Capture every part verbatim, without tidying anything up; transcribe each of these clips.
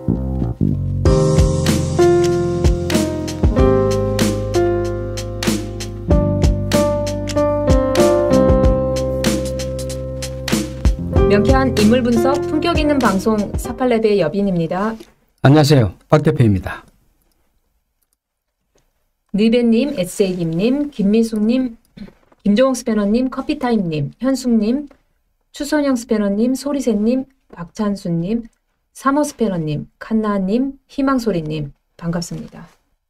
명쾌한 인물 분석, 품격 있는 방송 사팔랩의 여빈입니다. 안녕하세요. 박 대표입니다. 느베님, 에스에이김님, 김미숙님, 김종욱 스패너님, 커피타임님, 현숙님, 추선영 스패너님, 소리새님, 박찬수님, 사모 스패너님, 칸나님, 희망소리님 반갑습니다.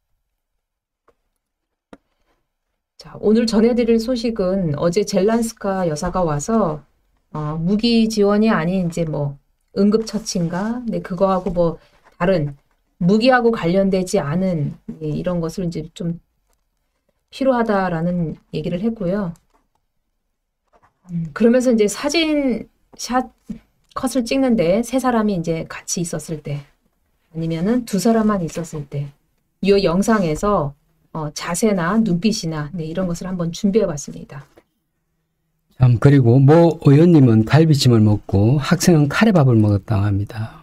자, 오늘 전해드릴 소식은 어제 젤란스카 여사가 와서 어, 무기 지원이 아닌 이제 뭐 응급처치인가? 네, 그거하고 뭐 다른 무기하고 관련되지 않은 예, 이런 것을 이제 좀 필요하다라는 얘기를 했고요. 음, 그러면서 이제 사진 샷 컷을 찍는데 세 사람이 이제 같이 있었을 때 아니면은 두 사람만 있었을 때 이 영상에서 어, 자세나 눈빛이나 네, 이런 것을 한번 준비해 봤습니다. 참, 그리고 모 의원님은 갈비찜을 먹고 학생은 카레밥을 먹었다고 합니다.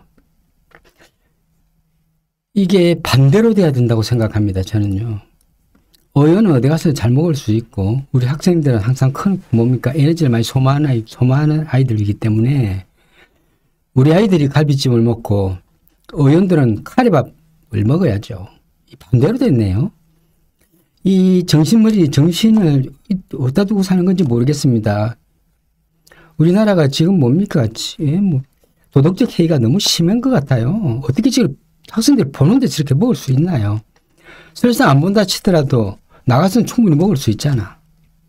이게 반대로 돼야 된다고 생각합니다. 저는요. 의원은 어디 가서 잘 먹을 수 있고 우리 학생들은 항상 큰 뭡니까 에너지를 많이 소모하는, 아이, 소모하는 아이들이기 때문에 우리 아이들이 갈비찜을 먹고 의원들은 카레밥을 먹어야죠. 반대로 됐네요. 이 정신머리, 정신을 어디다 두고 사는 건지 모르겠습니다. 우리나라가 지금 뭡니까? 예, 뭐 도덕적 해이가 너무 심한 것 같아요. 어떻게 지금 학생들 보는데 저렇게 먹을 수 있나요? 설사 안 본다 치더라도 나가서는 충분히 먹을 수 있잖아.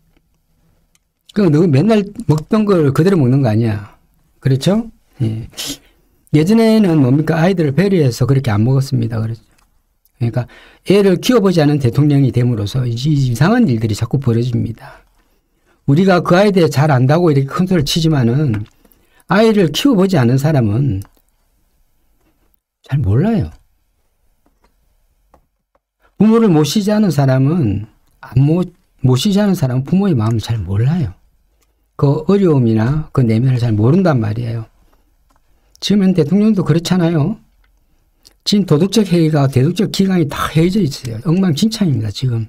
그럼 너 맨날 먹던 걸 그대로 먹는 거 아니야? 그렇죠? 예. 예전에는 뭡니까? 아이들을 배려해서 그렇게 안 먹었습니다. 그렇죠? 그러니까 애를 키워보지 않은 대통령이 됨으로써 이상한 일들이 자꾸 벌어집니다. 우리가 그 아이에 대해 잘 안다고 이렇게 큰 소리를 치지만은 아이를 키워보지 않은 사람은 잘 몰라요. 부모를 모시지 않은 사람은 안 모, 모시지 않은 사람은 부모의 마음을 잘 몰라요. 그 어려움이나 그 내면을 잘 모른단 말이에요. 지금 대통령도 그렇잖아요. 지금 도덕적 해이가 대도적 기강이 다 해져 있어요. 엉망진창입니다. 지금.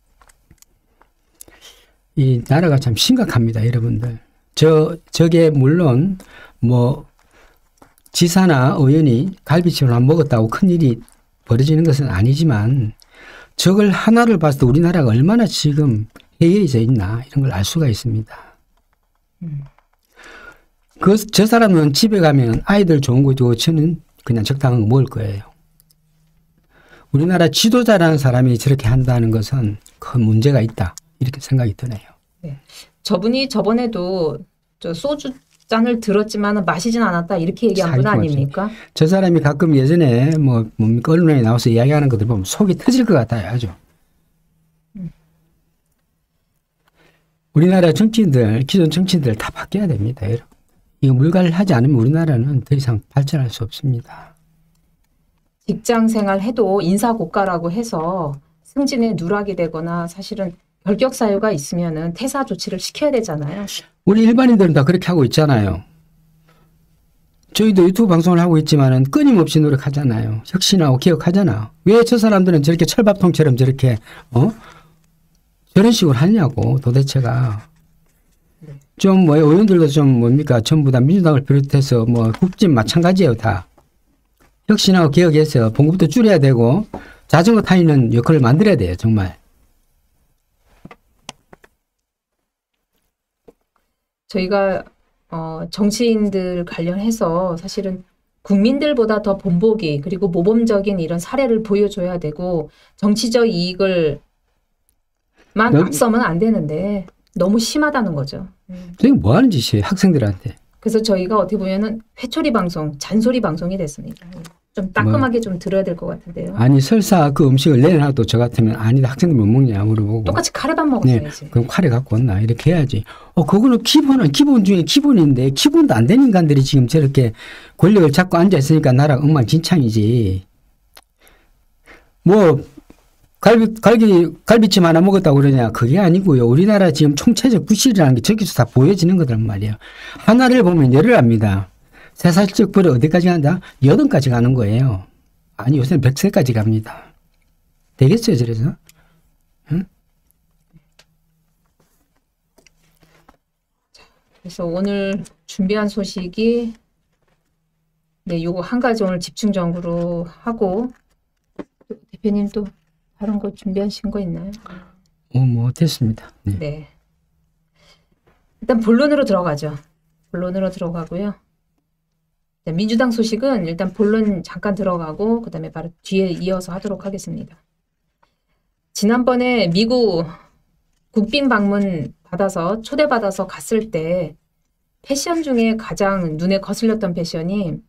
이 나라가 참 심각합니다. 여러분들. 저, 저게 물론 뭐 지사나 의원이 갈비찜을 안 먹었다고 큰일이 벌어지는 것은 아니지만 저걸 하나를 봤을 때 우리나라가 얼마나 지금 해이해져 있나 이런 걸 알 수가 있습니다. 음. 그, 저 사람은 집에 가면 아이들 좋은 거 주고 저는 그냥 적당한 거 먹을 거예요. 우리나라 지도자라는 사람이 저렇게 한다는 것은 큰 문제가 있다. 이렇게 생각이 드네요. 네. 저분이 저번에도 저 소주 잔을 들었지만 마시진 않았다. 이렇게 얘기한 분 아닙니까? 저 사람이 가끔 예전에 뭐 뭡니까 언론에 나와서 이야기하는 것들 보면 속이 터질 것 같아요. 아주. 음. 우리나라 정치인들, 기존 정치인들 다 바뀌어야 됩니다. 여러분. 이거 물갈이를 하지 않으면 우리나라는 더 이상 발전할 수 없습니다. 직장 생활 해도 인사고과라고 해서 승진에 누락이 되거나 사실은 결격 사유가 있으면은 퇴사 조치를 시켜야 되잖아요. 우리 일반인들은 다 그렇게 하고 있잖아요. 저희도 유튜브 방송을 하고 있지만은 끊임없이 노력하잖아요. 혁신하고 개혁하잖아. 왜 저 사람들은 저렇게 철밥통처럼 저렇게 어 저런 식으로 하냐고 도대체가. 좀 뭐 의원들도 좀 뭡니까 전부 다 민주당을 비롯해서 뭐 국진 마찬가지예요 다. 혁신하고 개혁해서 봉급도 줄여야 되고 자전거 타이는 역할을 만들어야 돼요 정말. 저희가 어, 정치인들 관련해서 사실은 국민들보다 더 본보기 그리고 모범적인 이런 사례를 보여줘야 되고 정치적 이익을 만 너, 앞서면 안 되는데 너무 심하다는 거죠. 이게 뭐 하는 짓이에요 학생들한테. 그래서 저희가 어떻게 보면은 회초리 방송, 잔소리 방송이 됐습니다. 좀 따끔하게 뭐, 좀 들어야 될 것 같은데요. 아니 설사 그 음식을 내놔도 저 같으면 아니다 학생들 못 먹냐 물어보고. 똑같이 카레밥 먹었어야지. 네, 그럼 카레 갖고 왔나 이렇게 해야지. 어 그거는 기본은 기본 중에 기본인데 기본도 안 되는 인간들이 지금 저렇게 권력을 잡고 앉아 있으니까 나라가 엉망진창이지. 뭐 갈비, 갈비, 갈비찜 하나 먹었다고 그러냐. 그게 아니고요. 우리나라 지금 총체적 부실이라는 게 저기서 다 보여지는 거란 말이에요. 하나를 보면 열을 압니다. 세 살적부터 어디까지 간다? 여든까지 가는 거예요. 아니 요새는 백 세까지 갑니다. 되겠어요 저래서? 응? 그래서 오늘 준비한 소식이 네, 요거 한 가지 오늘 집중적으로 하고 대표님 또 다른 거 준비하신 거 있나요? 어, 뭐 됐습니다. 네. 네. 일단 본론으로 들어가죠. 본론으로 들어가고요. 네, 민주당 소식은 일단 본론 잠깐 들어가고 그다음에 바로 뒤에 이어서 하도록 하겠습니다. 지난번에 미국 국빈 방문 받아서 초대받아서 갔을 때 패션 중에 가장 눈에 거슬렸던 패션이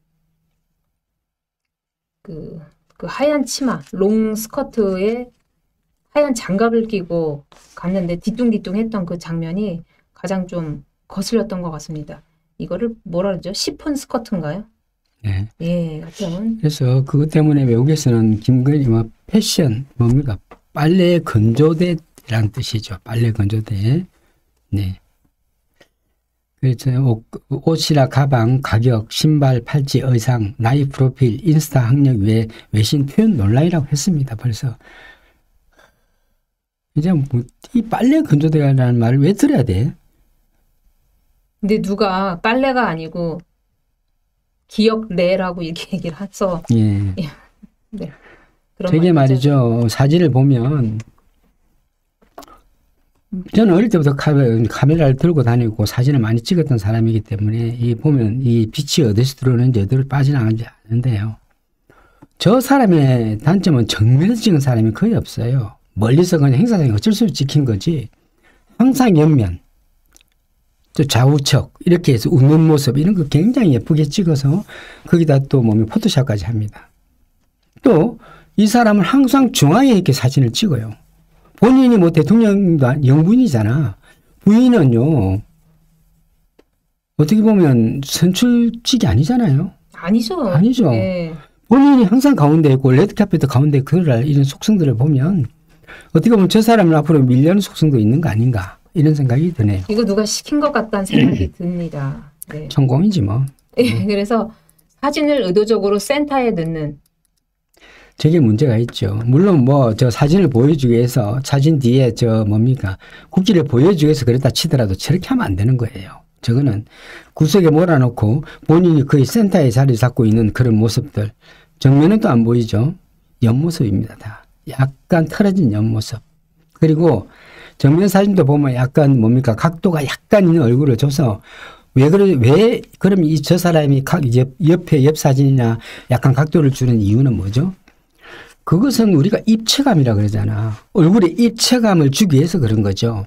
그, 그 하얀 치마, 롱 스커트에 하얀 장갑을 끼고 갔는데 뒤뚱뒤뚱했던 그 장면이 가장 좀 거슬렸던 것 같습니다. 이거를 뭐라 그러죠? 시폰 스커트인가요? 네. 예, 하여튼 그래서 그것 때문에 외국에서는 김건희 뭐 패션 뭡니까? 빨래 건조대라는 뜻이죠. 빨래 건조대. 네. 그래서 옷, 옷이나 가방, 가격, 신발, 팔찌, 의상, 나이 프로필, 인스타 학력 외 외신 표현 논란이라고 했습니다. 벌써. 이제 뭐 이 빨래 건조대라는 말을 왜 들어야 돼? 근데 누가 빨래가 아니고 기억래라고 이렇게 얘기를 해서 예. 네. 그런 되게 말이죠. 말이죠. 사진을 보면 저는 어릴 때부터 카메, 카메라를 들고 다니고 사진을 많이 찍었던 사람이기 때문에 이 보면 이 빛이 어디서 들어오는지 어디로 빠져나가는지 아는데요. 저 사람의 단점은 정면에서 찍은 사람이 거의 없어요. 멀리서 그냥 행사장에 어쩔 수 없이 찍힌 거지. 항상 옆면, 또 좌우측 이렇게 해서 웃는 모습 이런 거 굉장히 예쁘게 찍어서 거기다 또 몸에 포토샵까지 합니다. 또 이 사람은 항상 중앙에 이렇게 사진을 찍어요. 본인이 뭐 대통령도 영부인이잖아. 부인은요. 어떻게 보면 선출직이 아니잖아요. 아니죠. 아니죠. 네. 본인이 항상 가운데 있고 레드카펫 가운데 그럴 이런 속성들을 보면 어떻게 보면 저 사람은 앞으로 밀려는 속성도 있는 거 아닌가 이런 생각이 드네요. 이거 누가 시킨 것 같다는 생각이 듭니다. 네. 성공이지 뭐. 네, 그래서 사진을 의도적으로 센터에 넣는 저게 문제가 있죠. 물론 뭐 저 사진을 보여주기 위해서 사진 뒤에 저 뭡니까 국기를 보여주기 위해서 그랬다 치더라도 저렇게 하면 안 되는 거예요. 저거는 구석에 몰아놓고 본인이 거의 센터에 자리 잡고 있는 그런 모습들 정면은 또 안 보이죠. 옆모습입니다. 다 약간 틀어진 옆모습. 그리고 정면 사진도 보면 약간 뭡니까 각도가 약간 있는 얼굴을 줘서 왜 그래 왜 그럼 이 저 사람이 옆, 옆에 옆 사진이나 약간 각도를 주는 이유는 뭐죠? 그것은 우리가 입체감이라 그러잖아. 얼굴에 입체감을 주기 위해서 그런 거죠.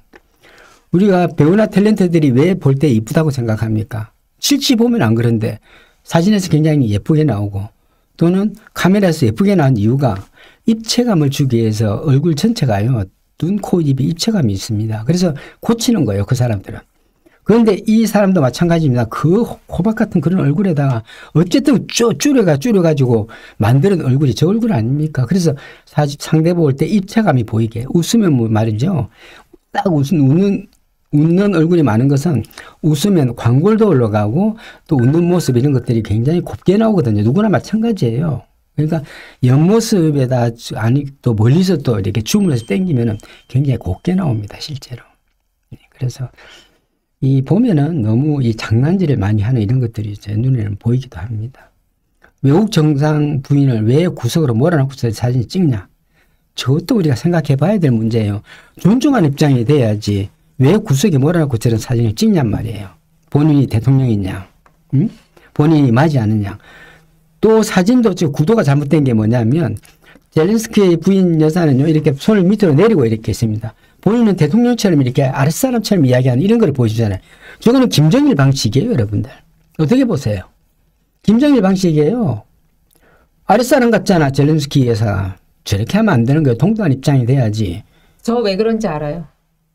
우리가 배우나 탤런트들이 왜 볼 때 이쁘다고 생각합니까? 실제 보면 안 그런데 사진에서 굉장히 예쁘게 나오고 또는 카메라에서 예쁘게 나온 이유가 입체감을 주기 위해서 얼굴 전체가요. 눈, 코, 입이 입체감이 있습니다. 그래서 고치는 거예요. 그 사람들은. 그런데 이 사람도 마찬가지입니다. 그 호박 같은 그런 얼굴에다가 어쨌든 쪼, 줄여가 줄여가지고 만드는 얼굴이 저 얼굴 아닙니까? 그래서 사실 상대 볼 때 입체감이 보이게 웃으면 뭐 말이죠. 딱 웃는, 웃는, 웃는 얼굴이 많은 것은 웃으면 광골도 올라가고 또 웃는 모습 이런 것들이 굉장히 곱게 나오거든요. 누구나 마찬가지예요. 그러니까 옆모습에다 아니 또 멀리서 또 이렇게 줌을 해서 당기면은 굉장히 곱게 나옵니다. 실제로. 그래서 이 보면은 너무 이 장난질을 많이 하는 이런 것들이 제 눈에는 보이기도 합니다. 외국 정상 부인을 왜 구석으로 몰아넣고서 사진을 찍냐? 저것도 우리가 생각해 봐야 될 문제예요. 존중한 입장이 돼야지 왜 구석에 몰아넣고 저런 사진을 찍냔 말이에요. 본인이 대통령이냐? 응? 본인이 맞지 않느냐? 또 사진도 저 구도가 잘못된 게 뭐냐면 젤렌스키 부인 여사는요 이렇게 손을 밑으로 내리고 이렇게 있습니다. 본인은 대통령처럼 이렇게 아랫사람처럼 이야기하는 이런 걸 보여주잖아요. 저거는 김정일 방식이에요, 여러분들. 어떻게 보세요? 김정일 방식이에요. 아랫사람 같잖아, 젤렌스키 여사. 저렇게 하면 안 되는 거예요. 동등한 입장이 돼야지. 저 왜 그런지 알아요.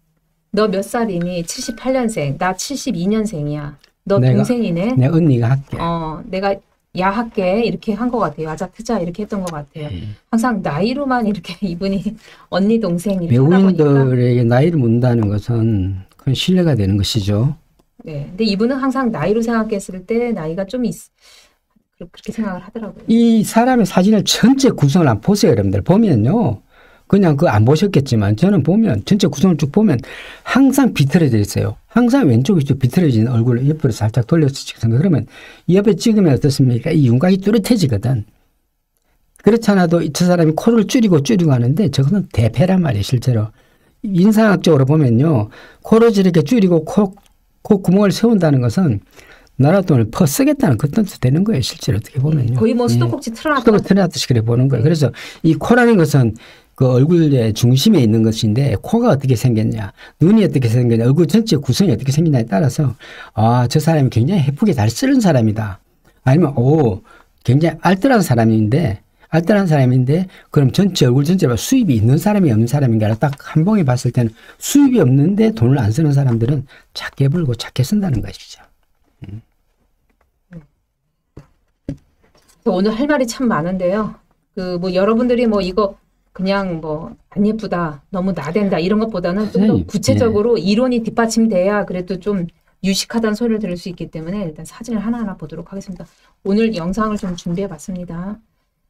너 몇 살이니? 칠십팔 년생. 나 칠십이 년생이야. 너 내가, 동생이네. 내 언니가 할게. 어, 내가 야 할게 이렇게 한 것 같아요. 야자 트자 이렇게 했던 것 같아요. 음. 항상 나이로만 이렇게 이분이 언니 동생 이렇게 하다 보니까 외국인들에게 나이를 묻는다는 것은 그건 신뢰가 되는 것이죠. 네. 근데 이분은 항상 나이로 생각했을 때 나이가 좀 있, 그렇게 생각을 하더라고요. 이 사람의 사진을 전체 구성을 한번 보세요, 여러분들. 보면요. 그냥 그 안 보셨겠지만 저는 보면 전체 구성을 쭉 보면 항상 비틀어져 있어요. 항상 왼쪽이 좀 비틀어진 얼굴을 옆으로 살짝 돌려서 찍습니다. 그러면 옆에 찍으면 어떻습니까? 이 윤곽이 뚜렷해지거든. 그렇지 않아도 저 사람이 코를 줄이고 줄이고 하는데 저거는 대패란 말이에요, 실제로. 인상학적으로 보면요. 코를 저렇게 줄이고 코, 코 구멍을 세운다는 것은 나라 돈을 퍼 쓰겠다는 그 뜻도 되는 거예요, 실제로 어떻게 보면요. 거의 뭐 수도꼭지 틀어놨다. 수도꼭지 틀어놨듯이 그래 보는 거예요. 그래서 이 코라는 것은 그 얼굴의 중심에 있는 것인데 코가 어떻게 생겼냐, 눈이 어떻게 생겼냐, 얼굴 전체 구성이 어떻게 생겼냐에 따라서 아, 저 사람이 굉장히 예쁘게 잘 쓰는 사람이다. 아니면 오, 굉장히 알뜰한 사람인데 알뜰한 사람인데 그럼 전체 얼굴 전체로 수입이 있는 사람이 없는 사람인가 딱 한 봉에 봤을 때는 수입이 없는데 돈을 안 쓰는 사람들은 작게 벌고 작게 쓴다는 것이죠. 음. 오늘 할 말이 참 많은데요. 그 뭐 여러분들이 뭐 이거 그냥 뭐 안 예쁘다, 너무 나댄다 이런 것보다는 좀 더 구체적으로 예. 이론이 뒷받침돼야 그래도 좀 유식하다는 소리를 들을 수 있기 때문에 일단 사진을 하나하나 보도록 하겠습니다. 오늘 영상을 좀 준비해 봤습니다.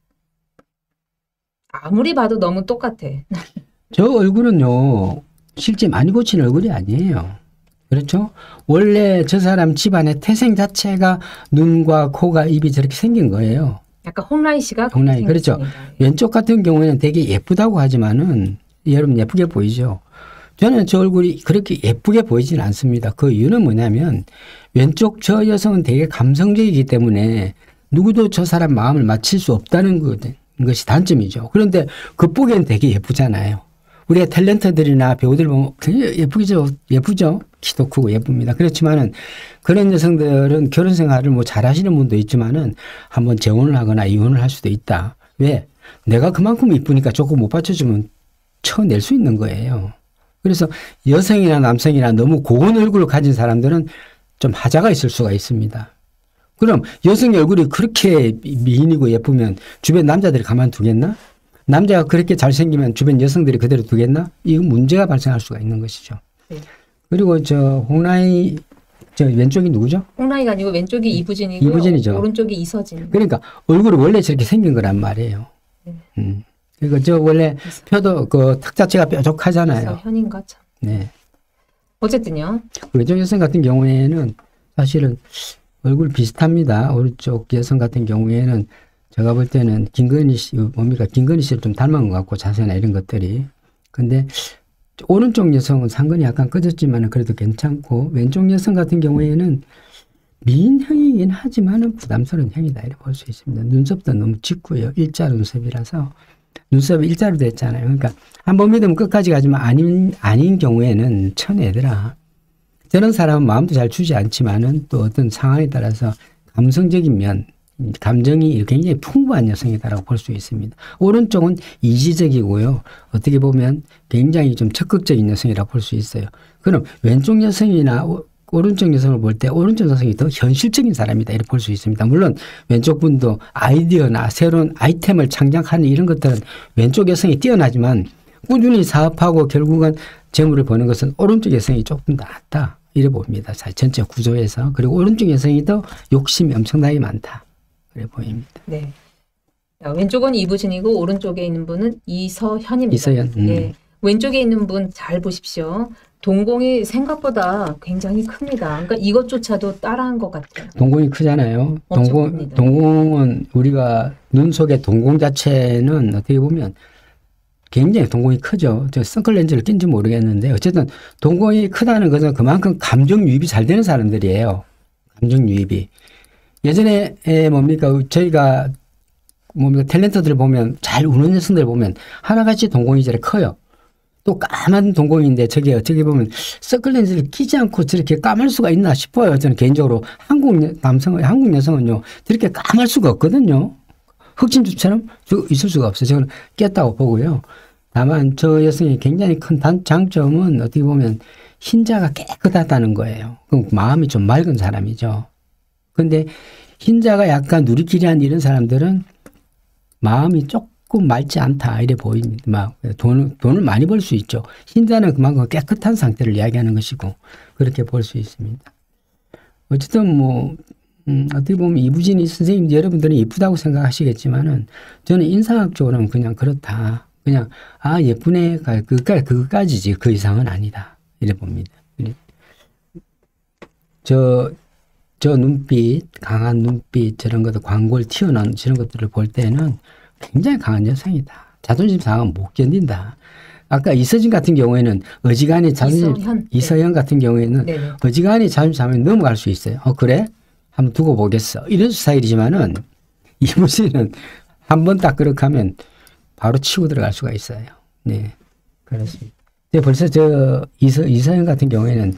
아무리 봐도 너무 똑같아. 저 얼굴은요, 실제 많이 고친 얼굴이 아니에요. 그렇죠? 원래 저 사람 집안의 태생 자체가 눈과 코가 입이 저렇게 생긴 거예요. 약간 홍라희 씨가 홍라희, 그렇죠. 왼쪽 같은 경우에는 되게 예쁘다고 하지만은 여러분 예쁘게 보이죠. 저는 저 얼굴이 그렇게 예쁘게 보이진 않습니다. 그 이유는 뭐냐면 왼쪽 저 여성은 되게 감성적이기 때문에 누구도 저 사람 마음을 맞힐 수 없다는 것이 단점이죠. 그런데 겉보기에는 되게 예쁘잖아요. 우리가 탤런트들이나 배우들 보면 되게 예쁘죠. 예쁘죠. 키도 크고 예쁩니다. 그렇지만은 그런 여성들은 결혼 생활을 뭐 잘하시는 분도 있지만은 한번 재혼을 하거나 이혼을 할 수도 있다. 왜? 내가 그만큼 이쁘니까 조금 못 받쳐주면 쳐낼 수 있는 거예요. 그래서 여성이나 남성이나 너무 고운 얼굴을 가진 사람들은 좀 하자가 있을 수가 있습니다. 그럼 여성의 얼굴이 그렇게 미인이고 예쁘면 주변 남자들이 가만두겠나? 남자가 그렇게 잘생기면 주변 여성들이 그대로 두겠나? 이 문제가 발생할 수가 있는 것이죠. 네. 그리고 저 홍라희 저 왼쪽이 누구죠? 홍라희가 아니고 왼쪽이 이부진이고요. 이부진이죠. 오른쪽이 이서진. 그러니까 얼굴이 원래 저렇게 생긴 거란 말이에요. 네. 음. 그러니까 저 원래 그래서. 표도 그 턱 자체가 뾰족하잖아요. 현인가 참. 네. 어쨌든요. 왼쪽 여성 같은 경우에는 사실은 얼굴 비슷합니다. 오른쪽 여성 같은 경우에는 제가 볼 때는 김건희 씨, 뭡니까? 김건희 씨를 좀 닮은 것 같고 자세나 이런 것들이. 근데 오른쪽 여성은 상근이 약간 꺼졌지만 그래도 괜찮고 왼쪽 여성 같은 경우에는 미인형이긴 하지만은 부담스러운 형이다 이렇게 볼 수 있습니다. 눈썹도 너무 짙고요. 일자 눈썹이라서 눈썹이 일자로 됐잖아요. 그러니까 한번 믿으면 끝까지 가지만 아닌 아닌 경우에는 천애더라. 저런 사람은 마음도 잘 주지 않지만은 또 어떤 상황에 따라서 감성적인 면, 감정이 굉장히 풍부한 여성이다라고 볼 수 있습니다. 오른쪽은 이지적이고요. 어떻게 보면 굉장히 좀 적극적인 여성이라고 볼 수 있어요. 그럼 왼쪽 여성이나 오, 오른쪽 여성을 볼 때 오른쪽 여성이 더 현실적인 사람이다 이렇게 볼 수 있습니다. 물론 왼쪽 분도 아이디어나 새로운 아이템을 창작하는 이런 것들은 왼쪽 여성이 뛰어나지만 꾸준히 사업하고 결국은 재물을 버는 것은 오른쪽 여성이 조금 낫다 이래 봅니다. 전체 구조에서. 그리고 오른쪽 여성이 더 욕심이 엄청나게 많다. 그래 보입니다. 네. 왼쪽은 이부진이고 오른쪽에 있는 분은 이서현입니다. 이서현. 음. 네. 왼쪽에 있는 분 잘 보십시오. 동공이 생각보다 굉장히 큽니다. 그러니까 이것조차도 따라한 것 같아요. 동공이 크잖아요. 동공, 동공은 우리가 눈 속의 동공 자체는 어떻게 보면 굉장히 동공이 크죠. 저 선클 렌즈를 낀지 모르겠는데 어쨌든 동공이 크다는 것은 그만큼 감정 유입이 잘 되는 사람들이에요. 감정 유입이. 예전에 뭡니까 저희가 뭡니까 탤런트들 보면 잘 우는 여성들 보면 하나같이 동공이 저렇게 커요. 또 까만 동공인데 저게 어떻게 보면 선글렌즈를 끼지 않고 저렇게 까말 수가 있나 싶어요. 저는 개인적으로 한국 남성, 한국 여성은요 저렇게 까말 수가 없거든요. 흑진주처럼 있을 수가 없어요. 저는 깼다고 보고요. 다만 저 여성의 굉장히 큰 단, 장점은 어떻게 보면 흰자가 깨끗하다는 거예요. 그럼 마음이 좀 맑은 사람이죠. 근데 흰자가 약간 누리끼리한 이런 사람들은 마음이 조금 맑지 않다 이래 보입니다. 막 돈을 돈을 많이 벌 수 있죠. 흰자는 그만큼 깨끗한 상태를 이야기하는 것이고 그렇게 볼 수 있습니다. 어쨌든 뭐 음, 어떻게 보면 이부진이 선생님 여러분들은 이쁘다고 생각하시겠지만은 저는 인상학적으로는 그냥 그렇다. 그냥 아 예쁘네 그까 그까지지 그 이상은 아니다 이래 봅니다. 저 저 눈빛 강한 눈빛 저런 것들 광골 튀어나온 저런 것들을 볼 때는 굉장히 강한 여성이다. 자존심 상하면 못 견딘다. 아까 이서진 같은 경우에는 어지간히 자존심 이서현, 이서현 네. 같은 경우에는 네네. 어지간히 자존심 상하면 넘어갈 수 있어요. 어 그래? 한번 두고 보겠어. 이런 스타일이지만은 이분씨는 한 번 딱 그렇게 하면 바로 치고 들어갈 수가 있어요. 네, 그렇습니다. 근데 벌써 저 이서 이서현 같은 경우에는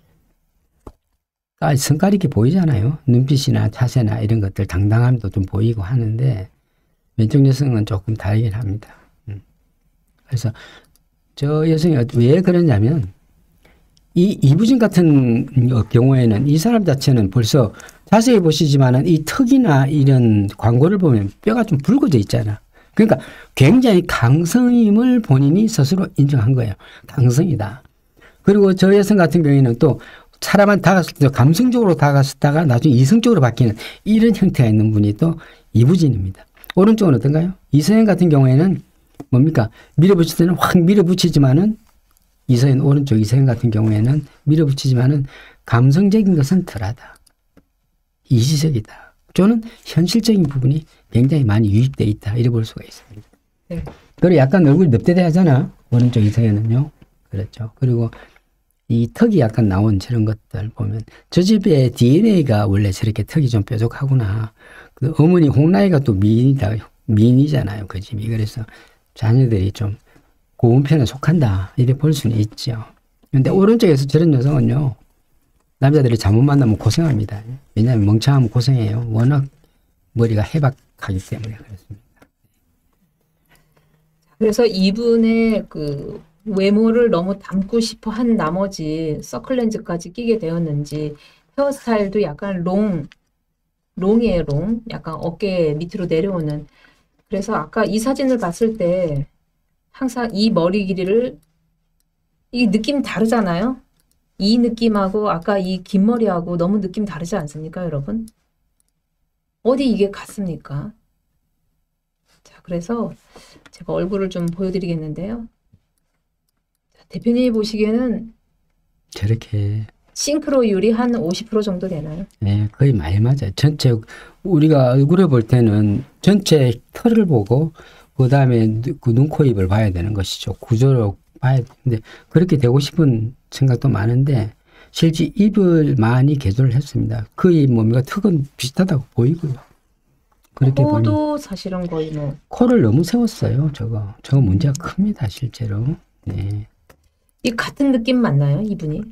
아, 성깔 있게 보이잖아요. 눈빛이나 자세나 이런 것들 당당함도 좀 보이고 하는데 왼쪽 여성은 조금 다르긴 합니다. 음. 그래서 저 여성이 왜 그러냐면 이 이부진 같은 경우에는 이 사람 자체는 벌써 자세히 보시지만은 이 턱이나 이런 광고를 보면 뼈가 좀 붉어져 있잖아. 그러니까 굉장히 강성임을 본인이 스스로 인정한 거예요. 강성이다. 그리고 저 여성 같은 경우에는 또 사람한테 다가섰을 때 감성적으로 다가섰다가 나중에 이성적으로 바뀌는 이런 형태가 있는 분이 또 이부진입니다. 오른쪽은 어떤가요? 이서현 같은 경우에는 뭡니까? 밀어붙일 때는 확 밀어붙이지만은 이서현 오른쪽 이서현 같은 경우에는 밀어붙이지만은 감성적인 것은 덜하다. 이지적이다. 저는 현실적인 부분이 굉장히 많이 유입되어 있다. 이래 볼 수가 있습니다. 네. 그리고 약간 얼굴이 넙대대 하잖아. 오른쪽 이서현은요. 그렇죠. 그리고 이 턱이 약간 나온 저런 것들 보면 저 집의 디엔에이가 원래 저렇게 턱이 좀 뾰족하구나. 그 어머니 홍나이가 또 미인이다. 미인이잖아요. 그 집이. 그래서 자녀들이 좀 고운 편에 속한다. 이렇게 볼 수는 있죠. 근데 오른쪽에서 저런 여성은요. 남자들이 잘못 만나면 고생합니다. 왜냐하면 멍청하면 고생해요. 워낙 머리가 해박하기 때문에 그렇습니다. 그래서 이분의 그 외모를 너무 담고 싶어 한 나머지 서클렌즈까지 끼게 되었는지 헤어스타일도 약간 롱, 롱이에요, 롱. 약간 어깨 밑으로 내려오는. 그래서 아까 이 사진을 봤을 때 항상 이 머리 길이를 이 느낌 다르잖아요. 이 느낌하고 아까 이 긴 머리하고 너무 느낌 다르지 않습니까, 여러분? 어디 이게 같습니까? 자, 그래서 제가 얼굴을 좀 보여드리겠는데요. 자, 대표님이 보시기에는 저렇게 싱크로율이 한 오십 퍼센트 정도 되나요? 네, 거의 많이 맞아요. 전체 우리가 얼굴을 볼 때는 전체 털을 보고 그 다음에 그 눈, 코, 입을 봐야 되는 것이죠. 구조로 봐야 되는데 그렇게 되고 싶은 생각도 많은데 실제 입을 많이 개조를 했습니다. 거의 뭡니까 턱은 비슷하다고 보이고요. 그렇게 보니 코도 사실은 거의 뭐 코를 너무 세웠어요. 저거 저거 문제가 큽니다. 실제로. 네. 이 같은 느낌 맞나요, 이분이?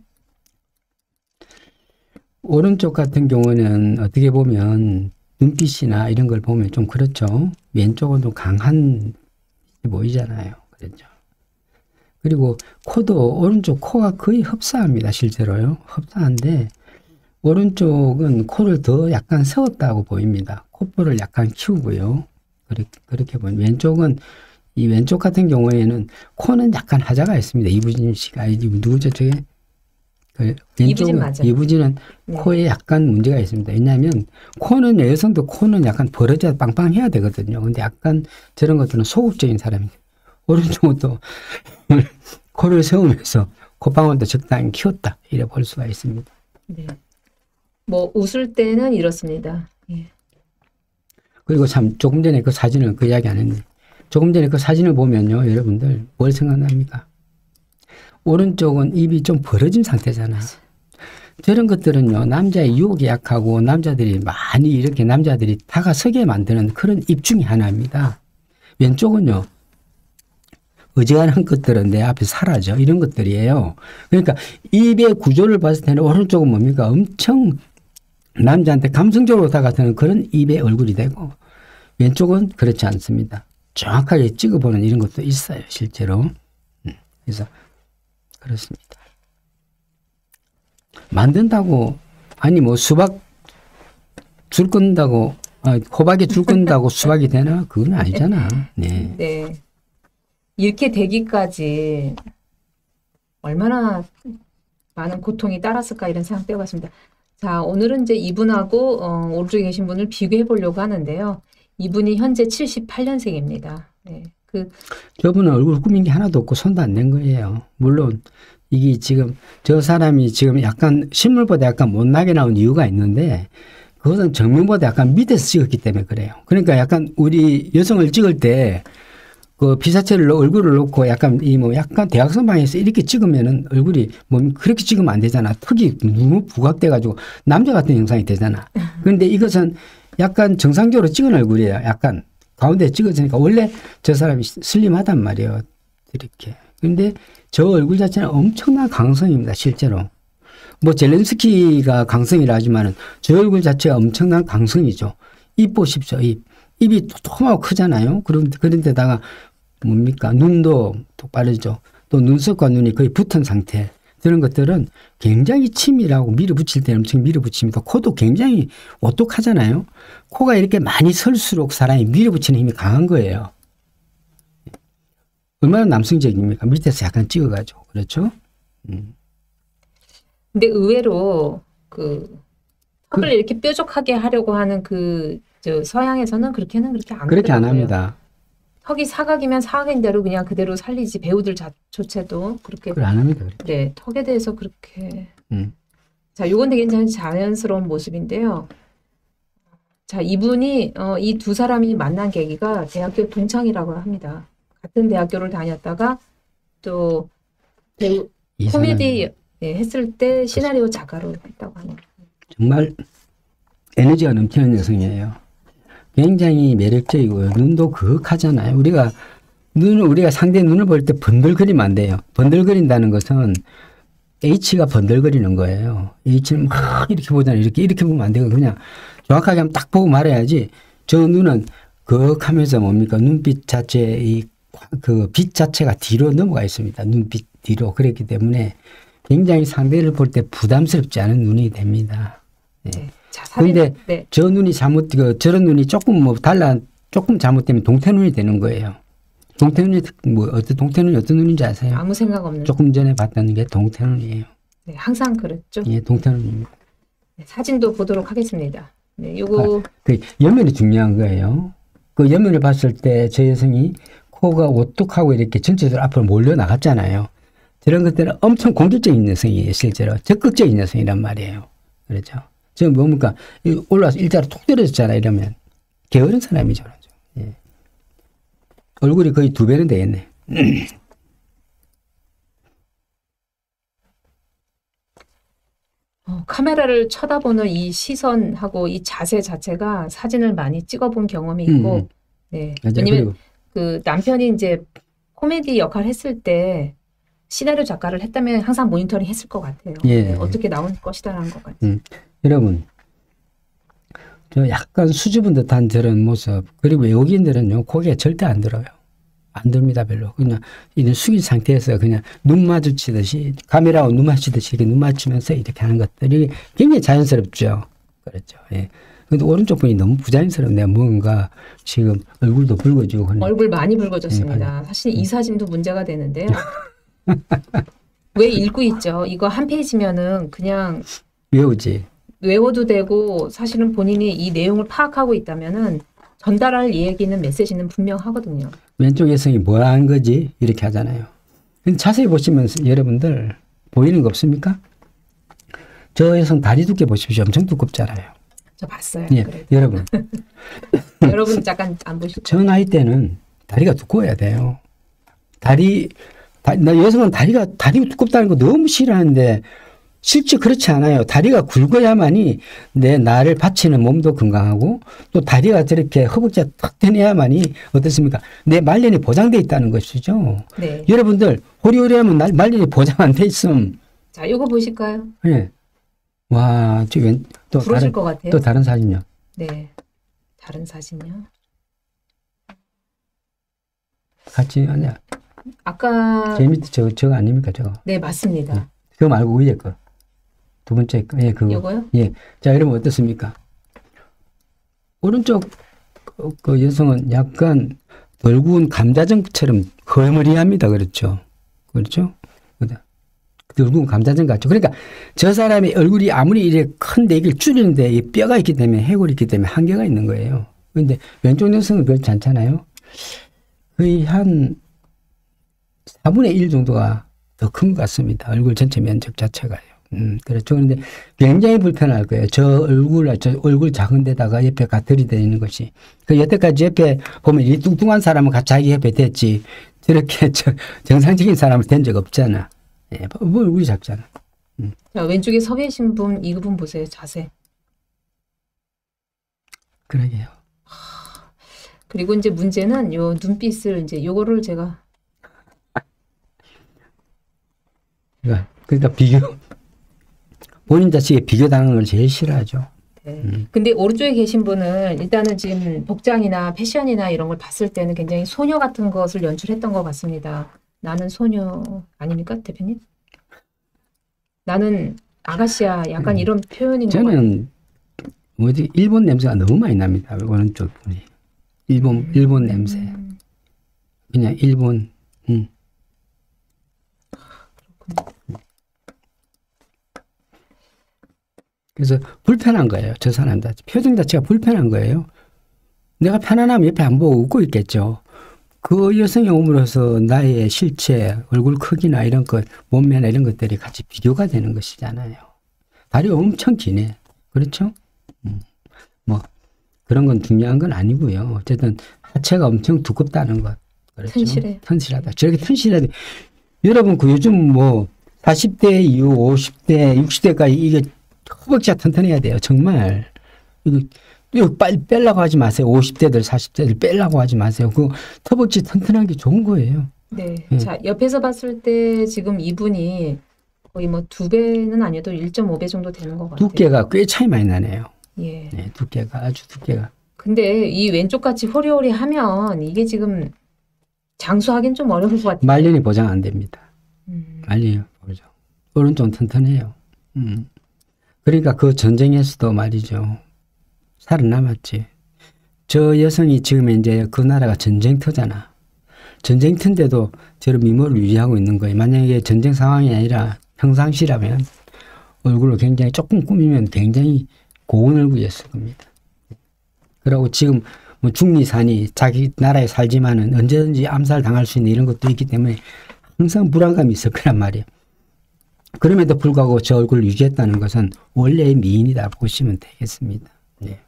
오른쪽 같은 경우는 어떻게 보면 눈빛이나 이런 걸 보면 좀 그렇죠. 왼쪽은 좀 강한 보이잖아요. 그렇죠. 그리고 코도 오른쪽 코가 거의 흡사합니다. 실제로요. 흡사한데 오른쪽은 코를 더 약간 세웠다고 보입니다. 콧볼을 약간 키우고요. 그렇게, 그렇게 보면 왼쪽은 이 왼쪽 같은 경우에는 코는 약간 하자가 있습니다. 이부진 씨가 이 누구죠? 저게 그 이부진 왼쪽은 맞아요. 이부진은 네. 코에 약간 문제가 있습니다. 왜냐하면 코는 여성도 코는 약간 벌어져야 빵빵해야 되거든요. 근데 약간 저런 것들은 소극적인 사람이에요. 오른쪽은 또 코를 세우면서 콧방울도 적당히 키웠다. 이래 볼 수가 있습니다. 네. 뭐 웃을 때는 이렇습니다. 예. 그리고 참 조금 전에 그 사진을 그 이야기 안 했네. 조금 전에 그 사진을 보면요. 여러분들 뭘 생각납니까? 오른쪽은 입이 좀 벌어진 상태잖아. 저런 것들은요. 남자의 유혹이 약하고 남자들이 많이 이렇게 남자들이 다가서게 만드는 그런 입 중에 하나입니다. 왼쪽은요. 어지간한 것들은 내 앞에 사라져. 이런 것들이에요. 그러니까 입의 구조를 봤을 때는 오른쪽은 뭡니까? 엄청 남자한테 감성적으로 다가서는 그런 입의 얼굴이 되고 왼쪽은 그렇지 않습니다. 정확하게 찍어보는 이런 것도 있어요. 실제로. 그래서 그렇습니다. 만든다고 아니 뭐 수박 줄 끊는다고 아, 호박에 줄 끊는다고 수박이 되나? 그건 아니잖아. 네. 네. 이렇게 되기까지 얼마나 많은 고통이 따랐을까 이런 생각 해봤습니다. 자, 오늘은 이제 이분하고 어, 오른쪽에 계신 분을 비교해 보려고 하는데요. 이분이 현재 칠십팔 년생입니다. 네. 그 저분은 얼굴 꾸민 게 하나도 없고 손도 안 낸 거예요. 물론 이게 지금 저 사람이 지금 약간 실물보다 약간 못나게 나온 이유가 있는데 그것은 정면보다 약간 밑에서 찍었기 때문에 그래요. 그러니까 약간 우리 여성을 찍을 때 그 피사체를 얼굴을 놓고 약간 이 뭐 약간 대각선 방에서 이렇게 찍으면은 얼굴이 뭐 그렇게 찍으면 안 되잖아. 턱이 너무 부각돼 가지고 남자 같은 형상이 되잖아. 그런데 이것은 약간 정상적으로 찍은 얼굴이에요. 약간 가운데 찍어지니까 원래 저 사람이 슬림하단 말이에요. 이렇게. 근데 저 얼굴 자체는 엄청난 강성입니다. 실제로. 뭐 젤렌스키가 강성이라 하지만은 저 얼굴 자체가 엄청난 강성이죠. 입 보십시오. 입. 입이 토톰하고 크잖아요. 그런, 그런데다가 뭡니까? 눈도 똑바르죠. 또 눈썹과 눈이 거의 붙은 상태. 그런 것들은 굉장히 치밀하고 밀어붙일 때는 엄청 밀어붙입니다. 코도 굉장히 오똑하잖아요. 코가 이렇게 많이 설수록 사람이 밀어붙이는 힘이 강한 거예요. 얼마나 남성적입니까? 밑에서 약간 찍어가지고. 그렇죠? 음. 근데 의외로 그 턱을 그, 이렇게 뾰족하게 하려고 하는 그 저 서양에서는 그렇게는 그렇게 안 그렇게 안 하더라고요. 합니다. 턱이 사각이면 사각인 대로 그냥 그대로 살리지 배우들 자조차도 그렇게 그걸 안 합니다. 그렇게. 네 턱에 대해서 그렇게 음. 자 요건 되게 굉장히 자연스러운 모습인데요. 자 이분이 어, 이 두 사람이 만난 계기가 대학교 동창이라고 합니다. 같은 대학교를 다녔다가 또 배우 이 코미디 사람은 네, 했을 때 시나리오 작가로 했다고 하네요. 정말 에너지가 넘치는 여성이에요. 굉장히 매력적이고요. 눈도 그윽하잖아요. 우리가 눈을 우리가 상대 눈을 볼 때 번들거리면 안 돼요. 번들거린다는 것은 H가 번들거리는 거예요. H는 막 이렇게 보잖아요. 이렇게 이렇게 보면 안 되고 그냥 정확하게 한번 딱 보고 말해야지. 저 눈은 그윽하면서 뭡니까? 눈빛 자체 이 그 빛 자체가 뒤로 넘어가 있습니다. 눈빛 뒤로. 그렇기 때문에 굉장히 상대를 볼 때 부담스럽지 않은 눈이 됩니다. 네. 네. 자, 사진, 그런데 네. 저 눈이 잘못, 그, 저런 눈이 조금 뭐 달라, 조금 잘못되면 동태눈이 되는 거예요. 동태눈이, 뭐, 어떤, 동태눈이 어떤 눈인지 아세요? 아무 생각 없는. 조금 전에 봤다는 게 동태눈이에요. 네, 항상 그랬죠. 예, 동태눈입니다. 네, 사진도 보도록 하겠습니다. 네, 요거. 아, 그 옆면이 중요한 거예요. 그 옆면을 봤을 때 저 여성이 코가 오뚝하고 이렇게 전체적으로 앞으로 몰려 나갔잖아요. 저런 것들은 엄청 공격적인 여성이에요, 실제로. 적극적인 여성이란 말이에요. 그렇죠. 지금 뭡니까? 올라와서 일자로 툭 떨어졌잖아, 이러면. 게으른 사람이죠. 예. 얼굴이 거의 두 배는 되겠네. 어, 카메라를 쳐다보는 이 시선하고 이 자세 자체가 사진을 많이 찍어본 경험이 있고, 음, 음. 네. 맞아요. 왜냐면 그리고 그 남편이 이제 코미디 역할 했을 때 시나리오 작가를 했다면 항상 모니터링 했을 것 같아요. 예. 네, 어떻게 나올 것이다라는 것 같아요. 음. 여러분, 저 약간 수줍은 듯한 저런 모습, 그리고 외국인들은요, 고개가 절대 안 들어요. 안 듭니다, 별로. 그냥 이런 숙인 상태에서 그냥 눈 마주치듯이, 카메라하고 눈 마주치듯이 이렇게 눈 맞추면서 이렇게 하는 것들이 굉장히 자연스럽죠. 그렇죠. 예. 근데 오른쪽 분이 너무 부자연스럽네요. 뭔가 지금 얼굴도 붉어지고. 그냥. 얼굴 많이 붉어졌습니다. 네, 사실 이 사진도 문제가 되는데요. 왜 읽고 있죠? 이거 한 페이지면은 그냥 외우지. 외워도 되고 사실은 본인이 이 내용을 파악하고 있다면은 전달할 얘기는 메시지는 분명하거든요. 왼쪽 여성이 뭐 한 거지? 이렇게 하잖아요. 근데 자세히 보시면 여러분들 보이는 거 없습니까? 저 여성 다리 두께 보십시오. 엄청 두껍잖아요. 저 봤어요. 예, 그래도. 여러분. 여러분 잠깐 안 보시죠? 저 나이 때는 다리가 두꺼워야 돼요. 다리, 다, 나 여성은 다리가, 다리가 두껍다는 거 너무 싫어하는데 실제 그렇지 않아요. 다리가 굵어야만이 내 나를 받치는 몸도 건강하고 또 다리가 저렇게 허벅지가 탁 되내야만이 어떻습니까? 내 말년이 보장돼 있다는 것이죠. 네. 여러분들 호리호리하면 날- 말년이 보장 안 돼 있음. 자, 요거 보실까요? 예. 와, 저 왼, 또 부러질 다른, 것 같아요. 또 다른 사진요. 네. 다른 사진이요. 같이, 아니야. 아까 제 밑에 저거, 저거 아닙니까, 저거. 네, 맞습니다. 그거 말고 위에 거. 두 번째 거. 예, 그거. 요거요? 예. 자, 여러분 어떻습니까? 오른쪽 그, 그 여성은 약간 덜 구운 감자전처럼 허물이합니다. 그렇죠? 그렇죠? 그다. 얼굴은 감자전 같죠. 그러니까 저 사람의 얼굴이 아무리 이래 큰데 이걸 줄이는데 이 뼈가 있기 때문에 해골이 있기 때문에 한계가 있는 거예요. 그런데 왼쪽 녀석은 그렇지 않잖아요. 거의 한 사분의 일 정도가 더 큰 것 같습니다. 얼굴 전체 면적 자체가요. 음, 그렇죠. 그런데 굉장히 불편할 거예요. 저 얼굴, 저 얼굴 작은 데다가 옆에 가 들이대는 것이. 그 여태까지 옆에 보면 이 뚱뚱한 사람은 같이 자기 옆에 됐지. 저렇게 저 정상적인 사람을 된 적 없잖아. 예, 뭐 얼굴이 작잖아. 음. 자, 왼쪽에 서 계신 분, 이 분 보세요. 자세. 그러게요. 그리고 이제 문제는 요 눈빛을 이제 요거를 제가 그러니까, 그러니까 비교, 본인 자식이 비교당하는 걸 제일 싫어하죠. 네. 음. 근데 오른쪽에 계신 분은 일단은 지금 복장이나 패션이나 이런 걸 봤을 때는 굉장히 소녀 같은 것을 연출했던 것 같습니다. 나는 소녀 아닙니까, 대표님? 나는 아가씨야. 약간 이런 표현인 것 같아요. 저는 뭐지 일본 냄새가 너무 많이 납니다. 오른쪽 분이 일본 음. 일본 냄새. 그냥 일본. 음. 그래서 불편한 거예요. 저 사람 자체. 표정 자체가 불편한 거예요. 내가 편안하면 옆에 안 보고 웃고 있겠죠. 그 여성의 몸으로서 나의 실체, 얼굴 크기나 이런 것, 몸매나 이런 것들이 같이 비교가 되는 것이잖아요. 다리가 엄청 기네. 그렇죠? 음. 뭐 그런 건 중요한 건 아니고요. 어쨌든 하체가 엄청 두껍다는 것. 그렇죠? 튼실해. 튼실하다. 저렇게 튼실하다. 여러분 그 요즘 뭐 사십 대 이후 오십 대, 육십 대까지 이게 허벅지가 튼튼해야 돼요. 정말. 이거, 이거 빨리 빼려고 하지 마세요. 오십 대들, 사십 대들 빼려고 하지 마세요. 그 허벅지 튼튼한 게 좋은 거예요. 네. 예. 자, 옆에서 봤을 때 지금 이분이 거의 뭐 두 배는 아니어도 일 점 오 배 정도 되는 것 같아요. 두께가 꽤 차이 많이 나네요. 예. 네, 두께가 아주 두께가. 근데 이 왼쪽 같이 호리호리 하면 이게 지금 장수하긴 좀 어려울 것 같아요. 말년이 보장 안 됩니다. 음. 말년이 보장. 오른쪽은 튼튼해요. 음. 그러니까 그 전쟁에서도 말이죠. 살아남았지. 저 여성이 지금 이제 그 나라가 전쟁터잖아. 전쟁터인데도 저런 미모를 유지하고 있는 거예요. 만약에 전쟁 상황이 아니라 평상시라면 얼굴을 굉장히 조금 꾸미면 굉장히 고운 얼굴이었을 겁니다. 그리고 지금 뭐 중리산이 자기 나라에 살지만은 언제든지 암살 당할 수 있는 이런 것도 있기 때문에 항상 불안감이 있을 거란 말이에요. 그럼에도 불구하고 저 얼굴을 유지했다는 것은 원래의 미인이다 보시면 되겠습니다. 네.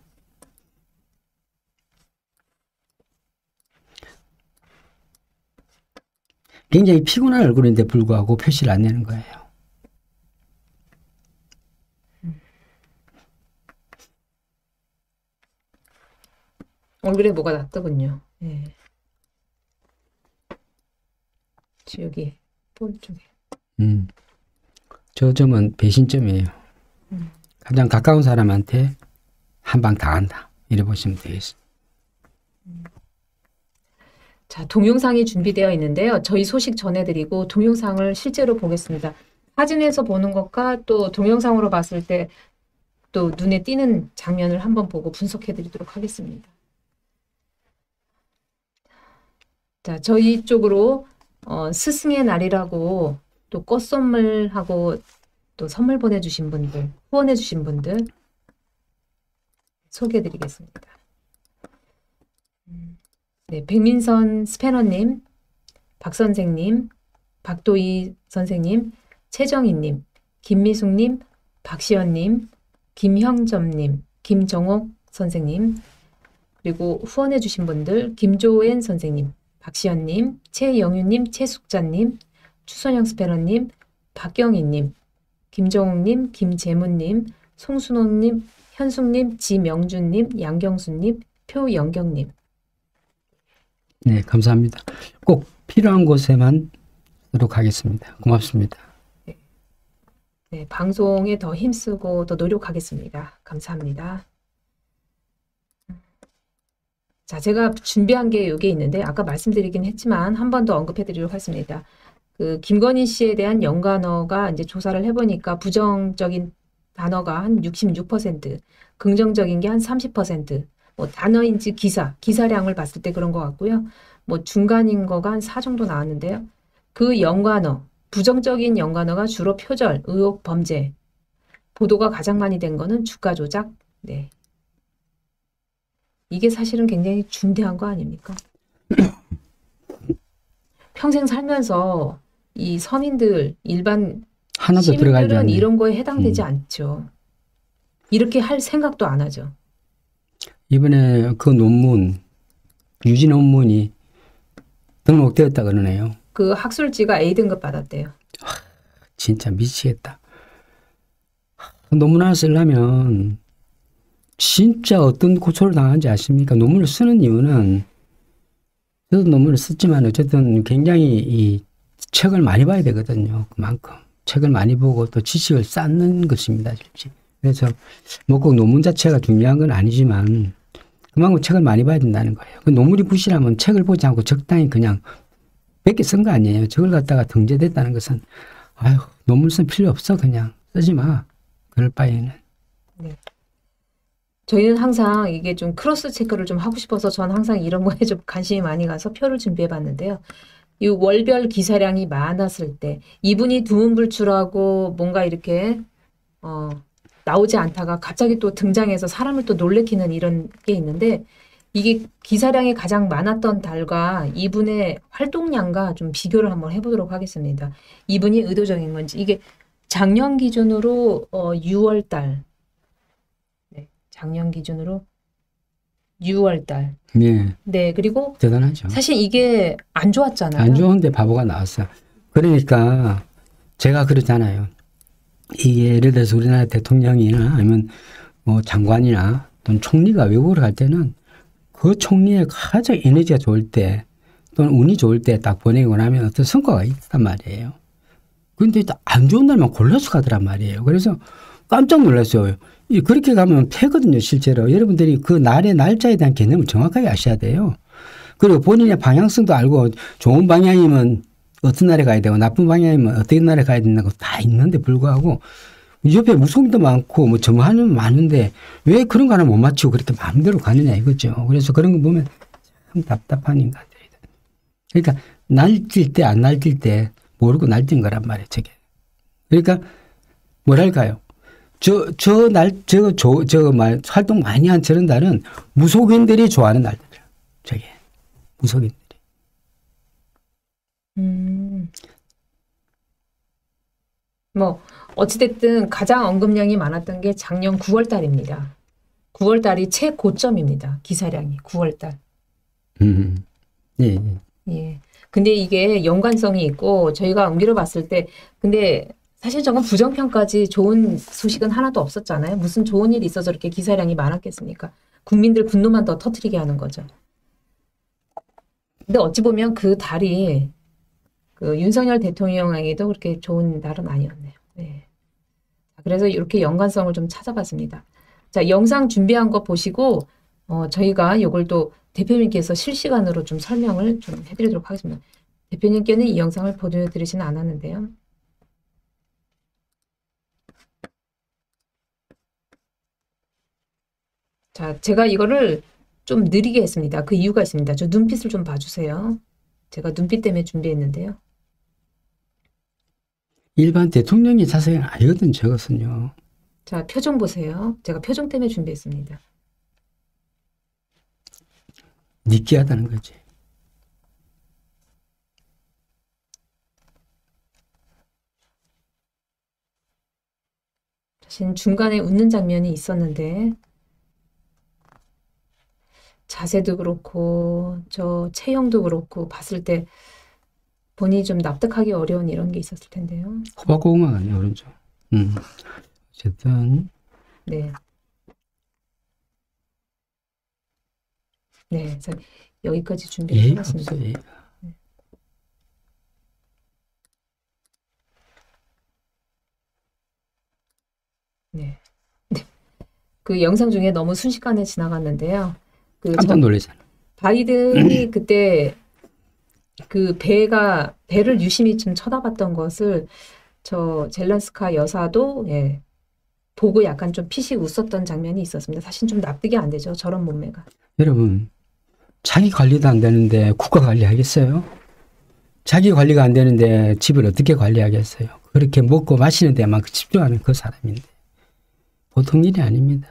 굉장히 피곤한 얼굴인데 불구하고 표시를 안 내는 거예요. 얼굴에 뭐가 났더군요. 예. 여기 볼 쪽에. 음. 저 점은 배신점이에요. 음. 가장 가까운 사람한테 한 방 당한다. 이래 보시면 되겠습니다. 자, 동영상이 준비되어 있는데요. 저희 소식 전해드리고 동영상을 실제로 보겠습니다. 사진에서 보는 것과 또 동영상으로 봤을 때 또 눈에 띄는 장면을 한번 보고 분석해드리도록 하겠습니다. 자, 저희 쪽으로 어, 스승의 날이라고 또 꽃선물하고 또 선물 보내주신 분들, 후원해주신 분들 소개해드리겠습니다. 네, 백민선 스패너님, 박선생님, 박도희 선생님, 최정희님, 김미숙님, 박시연님, 김형점님, 김정옥 선생님, 그리고 후원해주신 분들 김조엔 선생님, 박시연님, 최영윤님, 최숙자님, 추선영 스패너님, 박경희님, 김정욱님, 김재문님, 송순호님, 현숙님, 지명준님, 양경수님, 표영경님. 네, 감사합니다. 꼭 필요한 곳에만 쓰도록 하겠습니다. 고맙습니다. 네, 네, 방송에 더 힘쓰고 더 노력하겠습니다. 감사합니다. 자, 제가 준비한 게 여기 있는데 아까 말씀드리긴 했지만 한 번 더 언급해드리도록 하겠습니다. 그 김건희 씨에 대한 연관어가 이제 조사를 해보니까 부정적인 단어가 한 육십육 퍼센트, 긍정적인 게 한 삼십 퍼센트, 뭐 단어인지 기사, 기사량을 봤을 때 그런 것 같고요. 뭐 중간인 거가 한 사 정도 나왔는데요. 그 연관어, 부정적인 연관어가 주로 표절, 의혹, 범죄. 보도가 가장 많이 된 거는 주가 조작. 네. 이게 사실은 굉장히 중대한 거 아닙니까? 평생 살면서 이 서민들, 일반 하나도 들어가지 시민들은 않네. 이런 거에 해당되지 음. 않죠. 이렇게 할 생각도 안 하죠. 이번에 그 논문, 유지 논문이 등록되었다 그러네요. 그 학술지가 A등급 받았대요. 진짜 미치겠다. 논문 하나 쓰려면 진짜 어떤 고초를 당하는지 아십니까? 논문을 쓰는 이유는 저도 논문을 썼지만 어쨌든 굉장히 이 책을 많이 봐야 되거든요. 그만큼 책을 많이 보고 또 지식을 쌓는 것입니다. 그래서 뭐 꼭 논문 자체가 중요한 건 아니지만 그만큼 책을 많이 봐야 된다는 거예요. 그 논문이 부실하면 책을 보지 않고 적당히 그냥 몇 개 쓴 거 아니에요. 저걸 갖다가 등재됐다는 것은 아유 논문 쓸 필요 없어 그냥 쓰지 마. 그럴 바에는. 네. 저희는 항상 이게 좀 크로스 체크를 좀 하고 싶어서 저는 항상 이런 거에 좀 관심이 많이 가서 표를 준비해 봤는데요. 이 월별 기사량이 많았을 때 이분이 두문불출하고 뭔가 이렇게 어, 나오지 않다가 갑자기 또 등장해서 사람을 또 놀래키는 이런 게 있는데 이게 기사량이 가장 많았던 달과 이분의 활동량과 좀 비교를 한번 해보도록 하겠습니다. 이분이 의도적인 건지 이게 작년 기준으로 어, 유월 달 네, 작년 기준으로 유월 달 네, 네, 그리고 대단하죠. 사실 이게 안 좋았잖아요. 안 좋은데 바보가 나왔어. 그러니까 제가 그러잖아요. 이게 예를 들어서 우리나라 대통령이나 아니면 뭐 장관이나 또는 총리가 외국을 갈 때는 그 총리의 가장 에너지가 좋을 때 또는 운이 좋을 때 딱 보내고 나면 어떤 성과가 있단 말이에요. 근데 안 좋은 날만 골라서 가더란 말이에요. 그래서 깜짝 놀랐어요. 그렇게 가면 패거든요, 실제로. 여러분들이 그 날의 날짜에 대한 개념을 정확하게 아셔야 돼요. 그리고 본인의 방향성도 알고 좋은 방향이면 어떤 날에 가야 되고 나쁜 방향이면 어떤 날에 가야 된다고 다 있는데 불구하고 옆에 무속인도 많고 뭐 점하는 많은데 왜 그런 거 하나 못 맞추고 그렇게 마음대로 가느냐 이거죠. 그래서 그런 거 보면 참 답답한 인간들이다. 그러니까 날뛸 때 안 날뛸 때 모르고 날뛴 거란 말이에요. 저게. 그러니까 뭐랄까요. 저, 저 날, 저, 저, 저, 말, 활동 많이 한 저런 날은 무속인들이 좋아하는 날들이에요. 저게. 무속인들이. 음. 뭐 어찌됐든 가장 언급량이 많았던 게 작년 구월 달입니다. 구월 달이 최고점입니다. 기사량이 구월 달. 음. 예, 예. 예. 근데 이게 연관성이 있고 저희가 옮겨 봤을 때 근데 사실 저건 부정평가지 좋은 소식은 하나도 없었잖아요. 무슨 좋은 일이 있어서 이렇게 기사량이 많았겠습니까? 국민들 분노만 더 터뜨리게 하는 거죠. 근데 어찌 보면 그 달이 그 윤석열 대통령에게도 그렇게 좋은 날은 아니었네요. 네. 그래서 이렇게 연관성을 좀 찾아봤습니다. 자, 영상 준비한 거 보시고 어, 저희가 이걸 또 대표님께서 실시간으로 좀 설명을 좀 해드리도록 하겠습니다. 대표님께는 이 영상을 보여드리지는 않았는데요. 자, 제가 이거를 좀 느리게 했습니다. 그 이유가 있습니다. 저 눈빛을 좀 봐주세요. 제가 눈빛 때문에 준비했는데요. 일반 대통령이 자세히는 아니거든, 저것은요. 자, 표정 보세요. 제가 표정 때문에 준비했습니다. 느끼하다는 거지. 사실 중간에 웃는 장면이 있었는데 자세도 그렇고 저 체형도 그렇고 봤을 때 본인이 좀 납득하기 어려운 이런 게 있었을 텐데요. 호박고구마 아니야, 오른쪽. 음. 어쨌든. 네. 네. 그래서 여기까지 준비를 예의가 해봤습니다. 없어, 예의가. 네. 그 영상 중에 너무 순식간에 지나갔는데요. 그 깜짝 놀라잖아. 바이든이 그때 그 배가 배를 유심히 좀 쳐다봤던 것을 저 젤렌스카 여사도 예, 보고 약간 좀 피식 웃었던 장면이 있었습니다. 사실 좀 납득이 안 되죠. 저런 몸매가. 여러분, 자기 관리도 안 되는데 국가 관리 하겠어요? 자기 관리가 안 되는데 집을 어떻게 관리하겠어요. 그렇게 먹고 마시는 데만 집중하는 그 사람인데 보통 일이 아닙니다.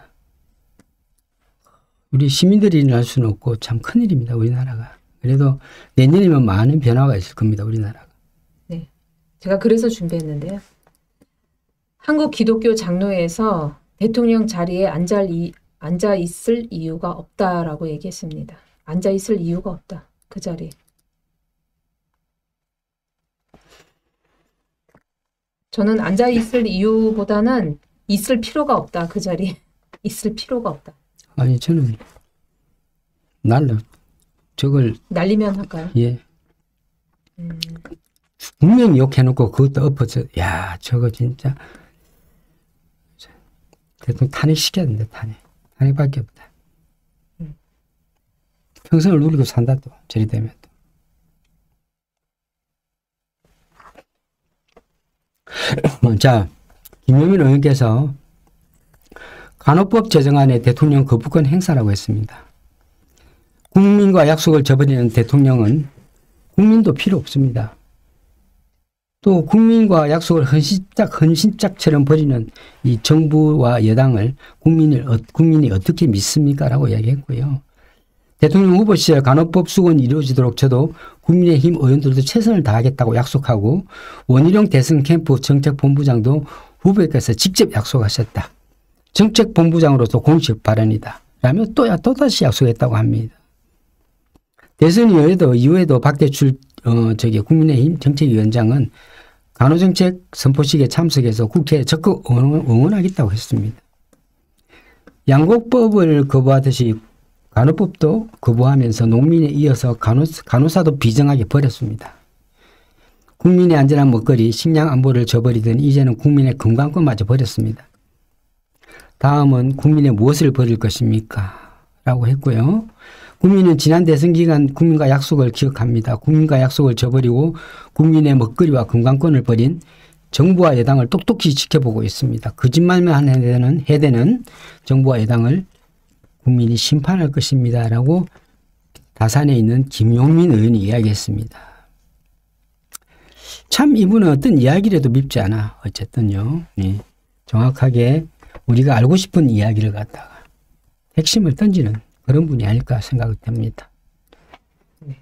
우리 시민들이 일어날 수는 없고 참 큰일입니다. 우리나라가. 그래도 내년이면 많은 변화가 있을 겁니다. 우리나라가. 네, 제가 그래서 준비했는데요. 한국 기독교 장로회에서 대통령 자리에 앉아, 이, 앉아 있을 이유가 없다라고 얘기했습니다. 앉아 있을 이유가 없다. 그 자리에. 저는 앉아 있을 이유보다는 있을 필요가 없다. 그 자리에. 있을 필요가 없다. 아니 저는 날려 저걸 날리면 할까요? 예 음, 분명히 욕해놓고 그것도 엎어져. 야 저거 진짜 대통령 탄핵시켜야 된다. 탄핵. 탄핵밖에 없다. 음. 평생을 누리고 산다 또 저리 되면 또. 자 김용민 의원께서 간호법 제정안에 대통령 거부권 행사라고 했습니다. 국민과 약속을 저버리는 대통령은 국민도 필요 없습니다. 또 국민과 약속을 헌신짝, 헌신짝처럼 버리는 이 정부와 여당을 국민을, 국민이 어떻게 믿습니까? 라고 이야기했고요. 대통령 후보 시절 간호법 수건이 이루어지도록 저도 국민의힘 의원들도 최선을 다하겠다고 약속하고 원희룡 대선 캠프 정책본부장도 후보께서 직접 약속하셨다. 정책본부장으로서 공식 발언이다. 라며 또야 또다시 약속했다고 합니다. 대선 이후에도, 이후에도 박대출, 어, 저기 국민의힘 정책위원장은 간호정책 선포식에 참석해서 국회에 적극 응원, 응원하겠다고 했습니다. 양곡법을 거부하듯이 간호법도 거부하면서 농민에 이어서 간호, 간호사도 비정하게 버렸습니다. 국민의 안전한 먹거리, 식량 안보를 저버리던 이제는 국민의 건강권마저 버렸습니다. 다음은 국민의 무엇을 버릴 것입니까? 라고 했고요. 국민은 지난 대선 기간 국민과 약속을 기억합니다. 국민과 약속을 저버리고 국민의 먹거리와 건강권을 버린 정부와 여당을 똑똑히 지켜보고 있습니다. 거짓말만 해대는, 해대는 정부와 여당을 국민이 심판할 것입니다. 라고 다산에 있는 김용민 의원이 이야기했습니다. 참 이분은 어떤 이야기라도 밉지 않아. 어쨌든요. 예. 정확하게 우리가 알고 싶은 이야기를 갖다가 핵심을 던지는 그런 분이 아닐까 생각됩니다. 네.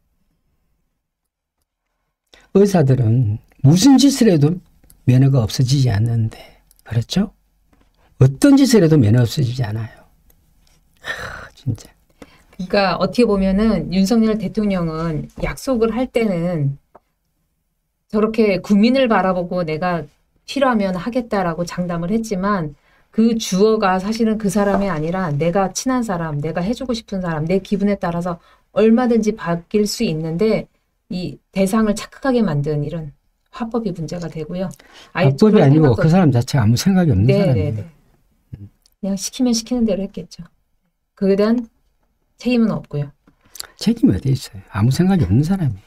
의사들은 무슨 짓을 해도 면허가 없어지지 않는데 그렇죠? 어떤 짓을 해도 면허 없어지지 않아요. 하, 진짜. 그러니까 어떻게 보면은 윤석열 대통령은 약속을 할 때는 저렇게 국민을 바라보고 내가 필요하면 하겠다라고 장담을 했지만 그 주어가 사실은 그 사람이 아니라 내가 친한 사람, 내가 해주고 싶은 사람, 내 기분에 따라서 얼마든지 바뀔 수 있는데 이 대상을 착각하게 만든 이런 화법이 문제가 되고요. 화법이 아니고 그 사람 자체가 아무 생각이 없는 네, 사람이에요. 네, 네. 그냥 시키면 시키는 대로 했겠죠. 그에 대한 책임은 없고요. 책임이 어디 있어요. 아무 생각이 없는 사람이에요.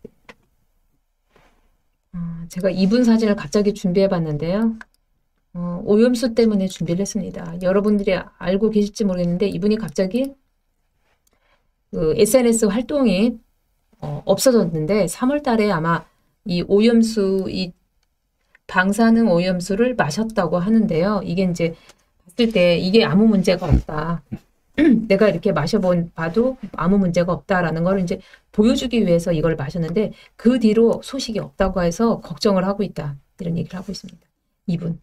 어, 제가 이분 사진을 갑자기 준비해봤는데요. 어, 오염수 때문에 준비를 했습니다. 여러분들이 알고 계실지 모르겠는데 이분이 갑자기 그 에스엔에스 활동이 어, 없어졌는데 삼월 달에 아마 이 오염수, 이 방사능 오염수를 마셨다고 하는데요. 이게 이제 봤을 때 이게 아무 문제가 없다. 내가 이렇게 마셔본 봐도 아무 문제가 없다라는 걸 이제 보여주기 위해서 이걸 마셨는데 그 뒤로 소식이 없다고 해서 걱정을 하고 있다. 이런 얘기를 하고 있습니다. 이분.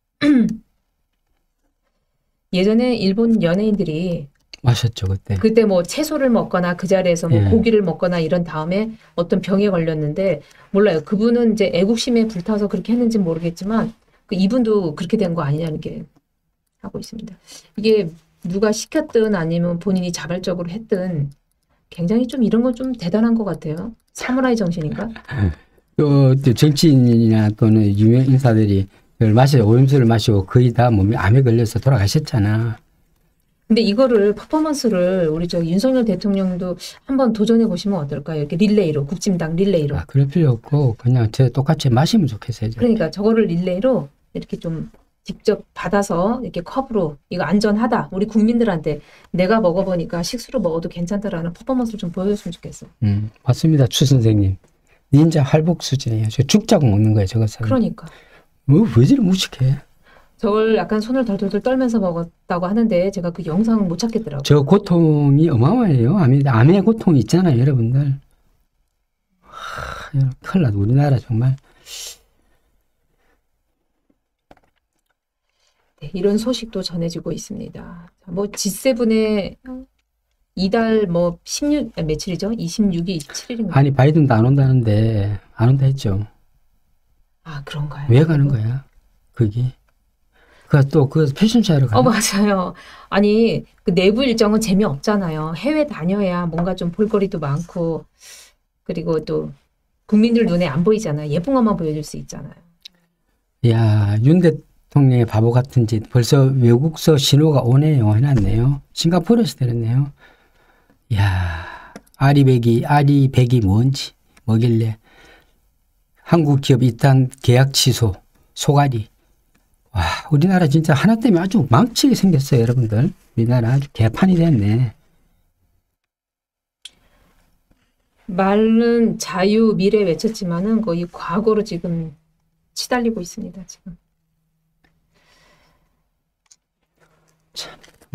예전에 일본 연예인들이 마셨죠 그때. 그때 뭐 채소를 먹거나 그 자리에서 뭐 예. 고기를 먹거나 이런 다음에 어떤 병에 걸렸는데 몰라요. 그분은 이제 애국심에 불타서 그렇게 했는지 모르겠지만 그 이분도 그렇게 된 거 아니냐는 게 하고 있습니다. 이게 누가 시켰든 아니면 본인이 자발적으로 했든 굉장히 좀 이런 건 좀 대단한 것 같아요. 사무라이 정신인가? 또, 또 정치인이나 또는 유명 인사들이 그걸 마셔 오염수를 마시고 거의 다 몸에 암에 걸려서 돌아가셨잖아. 근데 이거를 퍼포먼스를 우리 저 윤석열 대통령도 한번 도전해 보시면 어떨까요? 이렇게 릴레이로 국진당 릴레이로. 아, 그럴 필요 없고 그냥 저 똑같이 마시면 좋겠어요. 그러니까 저거를 릴레이로 이렇게 좀 직접 받아서 이렇게 컵으로 이거 안전하다. 우리 국민들한테 내가 먹어보니까 식수로 먹어도 괜찮다라는 퍼포먼스를 좀 보여줬으면 좋겠어. 음, 맞습니다. 추 선생님. 닌자 할복 수준이에요. 저 죽자고 먹는 거예요, 저것은. 그러니까. 뭐, 왜 저리 무식해? 저걸 약간 손을 덜덜덜 떨면서 먹었다고 하는데 제가 그 영상을 못 찾겠더라고요. 저 고통이 어마어마해요. 암의, 암의 고통이 있잖아요, 여러분들. 하, 큰일 나도 우리나라 정말. 네, 이런 소식도 전해지고 있습니다. 뭐 지 세븐의 이달 뭐 십육 아, 며칠이죠? 이십육일, 이십칠일인가? 아니 바이든도 안 온다는데 안 온다 했죠. 아 그런가요? 왜 가는 거야? 거기. 그 또 그 패션쇼로 가는. 어 맞아요. 아니 그 내부 일정은 재미없잖아요. 해외 다녀야 뭔가 좀 볼거리도 많고 그리고 또 국민들 눈에 안 보이잖아요. 예쁜 것만 보여줄 수 있잖아요. 야, 윤 대통령의 바보 같은 짓. 벌써 외국서 신호가 오네요. 해놨네요. 싱가포르에서 들었네요. 야, 아리백이, 아리백이 뭔지, 뭐길래. 한국 기업 일단 계약 취소, 소가리. 와, 우리나라 진짜 하나 때문에 아주 망치게 생겼어요, 여러분들. 우리나라 아주 개판이 됐네. 말은 자유, 미래 외쳤지만은 거의 과거로 지금 치달리고 있습니다. 지금. 참.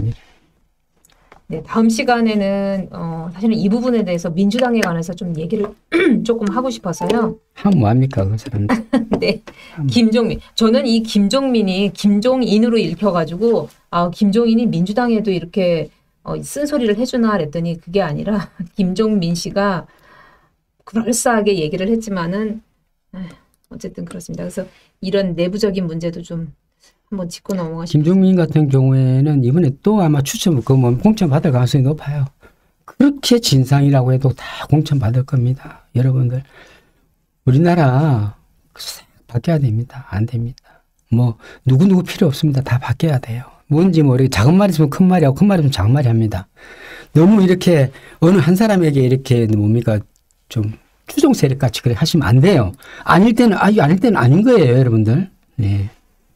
네, 다음 시간에는 어, 사실은 이 부분에 대해서 민주당에 관해서 좀 얘기를 조금 하고 싶어서요. 하면 뭐합니까, 그 사람들. 네, 김종민. 저는 이 김종민이 김종인으로 읽혀가지고 아 김종인이 민주당에도 이렇게 어, 쓴소리를 해주나 그랬더니 그게 아니라 김종민 씨가 그럴싸하게 얘기를 했지만은 에휴, 어쨌든 그렇습니다. 그래서 이런 내부적인 문제도 좀 한번 짚고 넘어가 싶습니다. 김종민 같은 경우에는 이번에 또 아마 추첨, 그 뭐 공천 받을 가능성이 높아요. 그렇게 진상이라고 해도 다 공천 받을 겁니다. 여러분들. 우리나라 바뀌어야 됩니다. 안 됩니다. 뭐 누구누구 필요 없습니다. 다 바뀌어야 돼요. 뭔지 모르게 작은 말이 있으면 큰 말이 하고 큰 말이 있으면 작은 말이 합니다. 너무 이렇게 어느 한 사람에게 이렇게 뭡니까 좀 추종 세력같이 그렇게 하시면 안 돼요. 아닐 때는 아니 아닐 때는 아닌 거예요, 여러분들. 네.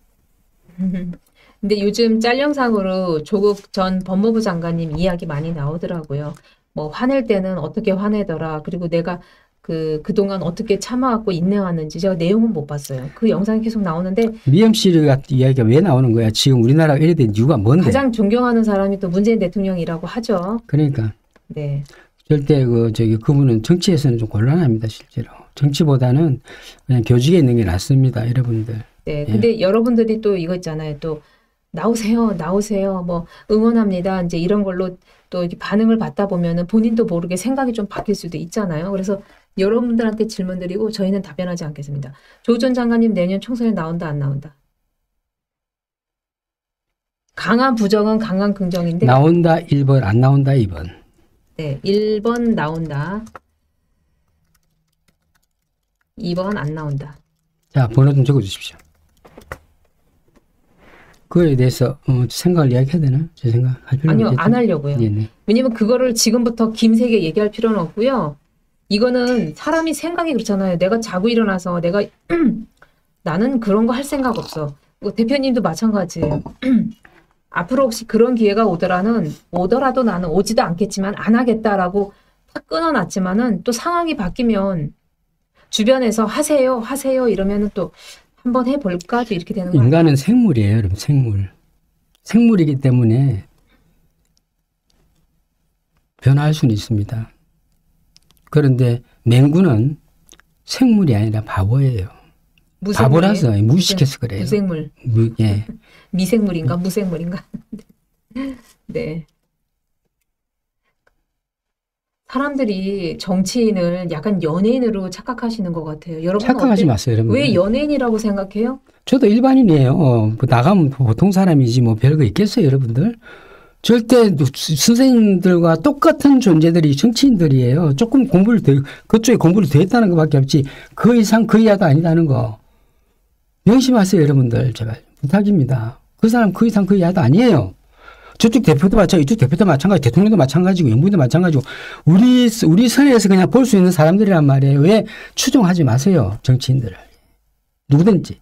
근데 요즘 짤 영상으로 조국 전 법무부 장관님 이야기 많이 나오더라고요. 뭐 화낼 때는 어떻게 화내더라. 그리고 내가 그 그동안 어떻게 참아왔고 인내왔는지 제가 내용은 못 봤어요. 그 영상이 계속 나오는데 미엠씨 같은 이야기가 왜 나오는 거야? 지금 우리나라가 이래 된 이유가 뭔데? 가장 존경하는 사람이 또 문재인 대통령이라고 하죠. 그러니까 네. 절대 그 저기 그분은 정치에서는 좀 곤란합니다, 실제로. 정치보다는 그냥 교직에 있는 게 낫습니다, 여러분들. 네. 근데 여러분들이 또 이거 있잖아요. 또 나오세요, 나오세요. 뭐 응원합니다. 이제 이런 걸로 또 이렇게 반응을 받다 보면은 본인도 모르게 생각이 좀 바뀔 수도 있잖아요. 그래서 여러분들한테 질문 드리고 저희는 답변하지 않겠습니다. 조 전 장관님 내년 총선에 나온다, 안 나온다? 강한 부정은 강한 긍정인데. 나온다 일 번, 안 나온다 이 번. 네, 일 번 나온다. 이 번 안 나온다. 자, 번호 좀 적어 주십시오. 그거에 대해서 어, 생각을 이야기해야 되나? 제 생각 할 필요는 아니요, 없겠죠? 안 하려고요. 네네. 왜냐면 그거를 지금부터 김세게 얘기할 필요는 없고요. 이거는 사람이 생각이 그렇잖아요. 내가 자고 일어나서 내가 나는 그런 거 할 생각 없어. 뭐 대표님도 마찬가지예요. 앞으로 혹시 그런 기회가 오더라는 오더라도 나는 오지도 않겠지만 안 하겠다라고 딱 끊어놨지만은 또 상황이 바뀌면 주변에서 하세요, 하세요 이러면은 또 한번 해볼까도 이렇게 되는 거예요. 인간은 생물이에요, 여러분. 생물. 생물이기 때문에 변화할 수는 있습니다. 그런데 맹구는 생물이 아니라 바보예요. 무생물이에요? 바보라서 무식해서 그래요. 무생물. 무, 예. 미생물인가 무생물인가. 네. 사람들이 정치인을 약간 연예인으로 착각하시는 것 같아요. 여러분 착각하지 어때? 마세요, 여러분. 왜 연예인이라고 생각해요? 저도 일반인이에요. 어, 뭐 나가면 보통 사람이지 뭐 별거 있겠어요, 여러분들. 절대 선생님들과 똑같은 존재들이 정치인들이에요. 조금 공부를 더, 그쪽에 공부를 더 했다는 것밖에 없지 그 이상 그 이하도 아니다는 거. 명심하세요, 여러분들. 제발 부탁입니다. 그 사람 그 이상 그 이하도 아니에요. 저쪽 대표도 마찬가지고 이쪽 대표도 마찬가지고 대통령도 마찬가지고 영부인도 마찬가지고 우리 우리 선에서 그냥 볼 수 있는 사람들이란 말이에요. 왜 추종하지 마세요, 정치인들을. 누구든지.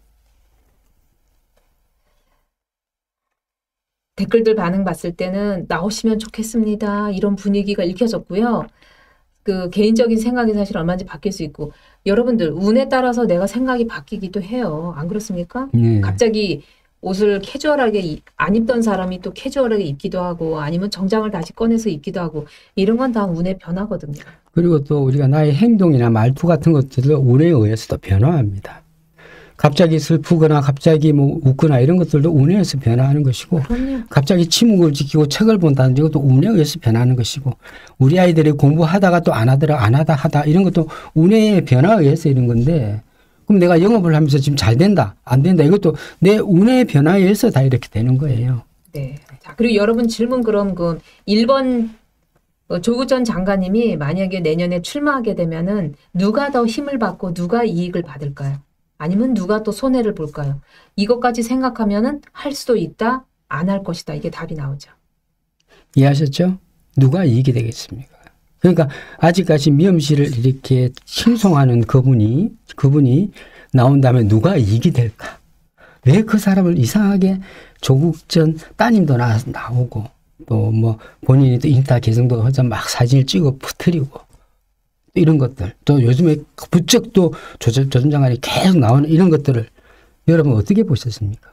댓글들 반응 봤을 때는 나오시면 좋겠습니다. 이런 분위기가 읽혀졌고요. 그 개인적인 생각이 사실 얼마든지 바뀔 수 있고 여러분들 운에 따라서 내가 생각이 바뀌기도 해요. 안 그렇습니까? 네. 갑자기 옷을 캐주얼하게 이- 안 입던 사람이 또 캐주얼하게 입기도 하고 아니면 정장을 다시 꺼내서 입기도 하고 이런 건 다 운의 변화거든요. 그리고 또 우리가 나의 행동이나 말투 같은 것들도 운에 의해서도 변화합니다. 갑자기 슬프거나 갑자기 뭐 웃거나 이런 것들도 운에 의해서 변화하는 것이고 그럼요. 갑자기 침묵을 지키고 책을 본다는 것도 운에 의해서 변하는 것이고 우리 아이들이 공부하다가 또 안 하더라 안 하다 하다 이런 것도 운의 변화에 의해서 이런 건데 그럼 내가 영업을 하면서 지금 잘 된다 안 된다 이것도 내 운의 변화에 의해서 다 이렇게 되는 거예요. 네. 자, 그리고 여러분 질문 그럼 그 일 번 어, 조국 전 장관님이 만약에 내년에 출마하게 되면은 누가 더 힘을 받고 누가 이익을 받을까요? 아니면 누가 또 손해를 볼까요? 이것까지 생각하면은 할 수도 있다, 안 할 것이다. 이게 답이 나오죠. 이해하셨죠? 누가 이익이 되겠습니까? 그러니까 아직까지 미엄씨를 이렇게 칭송하는 그분이 그분이 나온다면 누가 이익이 될까? 왜 그 사람을 이상하게 조국 전 따님도 나, 나오고 또 뭐 본인이 또 인스타 계정도 하자 막 사진을 찍어 퍼뜨리고 이런 것들 또 요즘에 부쩍 또 조 전 장관이 계속 나오는 이런 것들을 여러분 어떻게 보셨습니까?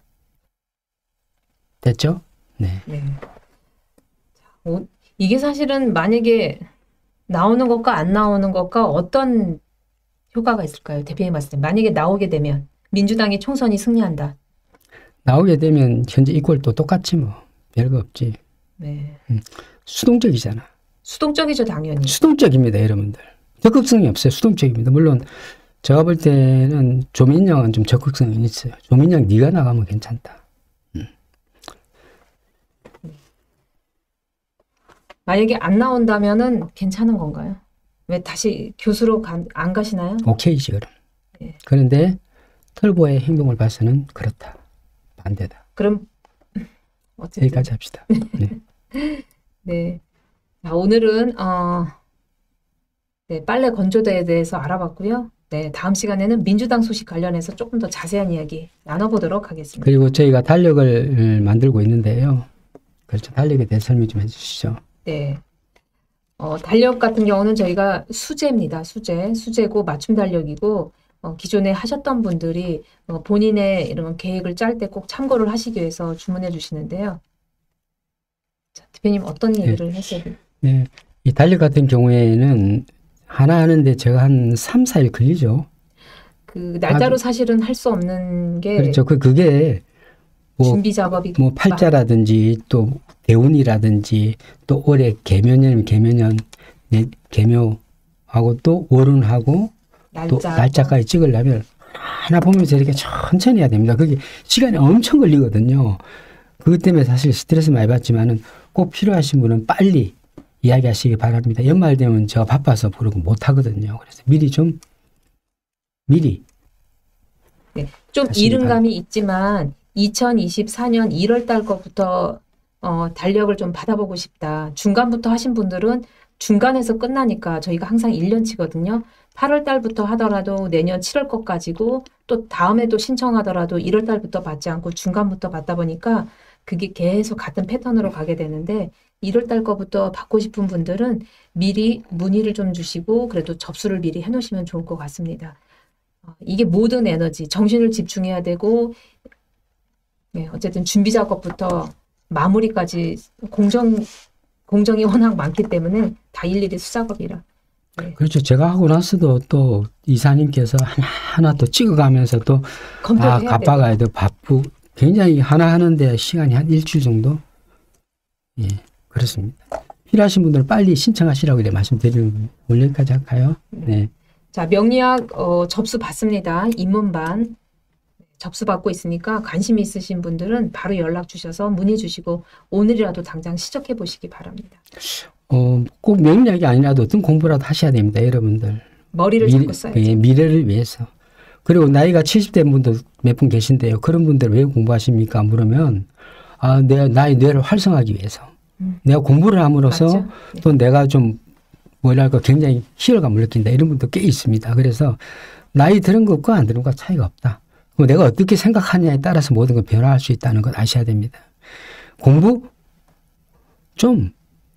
됐죠? 네. 네. 어, 이게 사실은 만약에 나오는 것과 안 나오는 것과 어떤 효과가 있을까요? 대표님 봤을 때 만약에 나오게 되면 민주당이 총선이 승리한다. 나오게 되면 현재 이꼴도 똑같지 뭐 별거 없지. 네. 음, 수동적이잖아. 수동적이죠, 당연히. 수동적입니다, 여러분들. 적극성이 없어요. 수동적입니다. 물론 제가 볼 때는 조민영은 좀 적극성이 있어요. 조민영 네가 나가면 괜찮다. 음. 만약에 안 나온다면은 괜찮은 건가요? 왜 다시 교수로 가, 안 가시나요? 오케이지 그럼. 네. 그런데 털보의 행동을 봐서는 그렇다. 반대다. 그럼 어쨌든 여기까지 합시다. 네. 네. 자, 오늘은 어, 네, 빨래 건조대에 대해서 알아봤고요. 네, 다음 시간에는 민주당 소식 관련해서 조금 더 자세한 이야기 나눠보도록 하겠습니다. 그리고 저희가 달력을 만들고 있는데요. 그렇죠. 달력에 대해 설명 좀 해주시죠. 네. 어, 달력 같은 경우는 저희가 수제입니다. 수제. 수제고 맞춤 달력이고 어, 기존에 하셨던 분들이 어, 본인의 이런 계획을 짤 때 꼭 참고를 하시기 위해서 주문해 주시는데요. 자, 대표님 어떤 얘기를 했어요? 네. 이 달력 같은 경우에는 하나 하는데 제가 한 삼, 사 일 걸리죠. 그 날짜로 사실은 할 수 없는 게 그렇죠. 그, 그게 뭐, 준비 작업이 뭐 팔자라든지 또 대운이라든지 또 올해 개묘년, 개묘년, 네, 개묘하고 또 월운하고 또 날짜 날짜까지 찍으려면 하나 보면서 이렇게 천천히 해야 됩니다. 그게 시간이 엄청 걸리거든요. 그것 때문에 사실 스트레스 많이 받지만은 꼭 필요하신 분은 빨리 이야기하시기 바랍니다. 연말 되면 제가 바빠서 부르고 못 하거든요. 그래서 미리 좀 미리 네, 좀 하시기 이른감이 있지만 이천이십사 년 일월 달 거부터 어, 달력을 좀 받아보고 싶다. 중간부터 하신 분들은 중간에서 끝나니까 저희가 항상 일 년치거든요. 팔월 달부터 하더라도 내년 칠월 것까지고 또 다음에 또 신청하더라도 일월 달부터 받지 않고 중간부터 받다 보니까 그게 계속 같은 패턴으로 가게 되는데 일월 달 거부터 받고 싶은 분들은 미리 문의를 좀 주시고 그래도 접수를 미리 해놓으시면 좋을 것 같습니다. 어, 이게 모든 에너지, 정신을 집중해야 되고 네, 어쨌든 준비 작업부터 마무리까지 공정, 공정이 워낙 많기 때문에 다 일일이 수작업이라. 네. 그렇죠. 제가 하고 나서도 또 이사님께서 하나하나 또 찍어가면서 또 검토를 아, 해야 갚아가야 돼. 바쁘. 굉장히 하나 하는데 시간이 한 일주일 정도? 예, 그렇습니다. 필요하신 분들은 빨리 신청하시라고 이렇게 말씀드리는 거예요. 오늘 여기까지 할까요? 네. 자, 명리학 어, 접수 받습니다. 입문반 접수 받고 있으니까 관심 있으신 분들은 바로 연락 주셔서 문의 주시고 오늘이라도 당장 시작해 보시기 바랍니다. 어, 꼭 명리학이 아니라도 어떤 공부라도 하셔야 됩니다, 여러분들. 머리를 미래, 잡고 써야죠. 예, 미래를 위해서. 그리고 나이가 칠십 대 분들 몇 분 계신데요. 그런 분들 왜 공부하십니까? 물으면 아, 내 나의 뇌를 활성화하기 위해서. 음. 내가 공부를 함으로써 맞죠? 또 내가 좀 뭐랄까 굉장히 희열감을 느낀다. 이런 분도 꽤 있습니다. 그래서 나이 들은 것과 안 들은 것과 차이가 없다. 내가 어떻게 생각하느냐에 따라서 모든 걸 변화할 수 있다는 걸 아셔야 됩니다. 공부 좀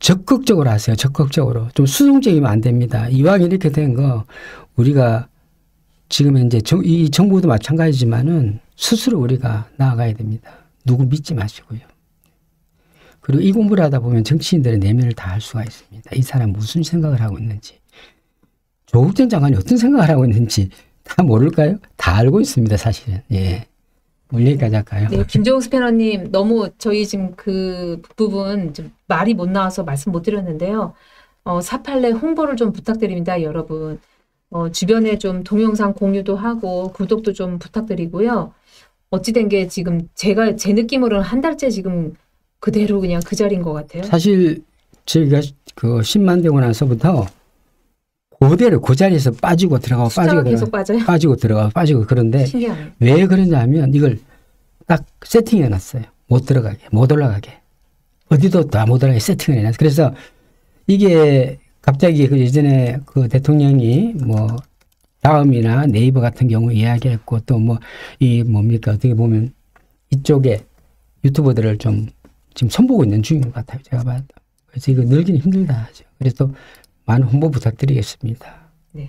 적극적으로 하세요. 적극적으로. 좀 수동적이면 안 됩니다. 이왕 이렇게 된 거 우리가 지금 이제 정, 이 정부도 마찬가지지만은 스스로 우리가 나아가야 됩니다. 누구 믿지 마시고요. 그리고 이 공부를 하다 보면 정치인들의 내면을 다 알 수가 있습니다. 이 사람 무슨 생각을 하고 있는지, 조국 전 장관이 어떤 생각을 하고 있는지 다 모를까요? 다 알고 있습니다, 사실은. 예. 뭘 얘기까지 할까요? 네, 김종욱 스패너님 너무 저희 지금 그 부분 좀 말이 못 나와서 말씀 못 드렸는데요. 어, 사팔레 홍보를 좀 부탁드립니다, 여러분. 어, 주변에 좀 동영상 공유도 하고 구독도 좀 부탁드리고요. 어찌된 게 지금 제가 제 느낌으로는 한 달째 지금 그대로 그냥 그 자리인 것 같아요. 사실 저희가 그 십만 되고 나서부터 그대로 그 자리에서 빠지고 들어가고 빠지고 계속 들어가고 빠져요? 빠지고 들어가고 빠지고 그런데 신기하네요. 왜 그러냐 하면 이걸 딱 세팅해 놨어요. 못 들어가게, 못 올라가게. 어디도 다 못 올라가게 세팅을 해놨어요. 그래서 이게 갑자기 그 예전에 그 대통령이 뭐 다음이나 네이버 같은 경우 이야기했고 또 뭐 이 뭡니까 어떻게 보면 이쪽에 유튜버들을 좀 지금 손보고 있는 중인 것 같아요. 제가 봐도. 그래서 이거 늘기는 힘들다 하죠. 그래서 많은 홍보 부탁드리겠습니다. 네.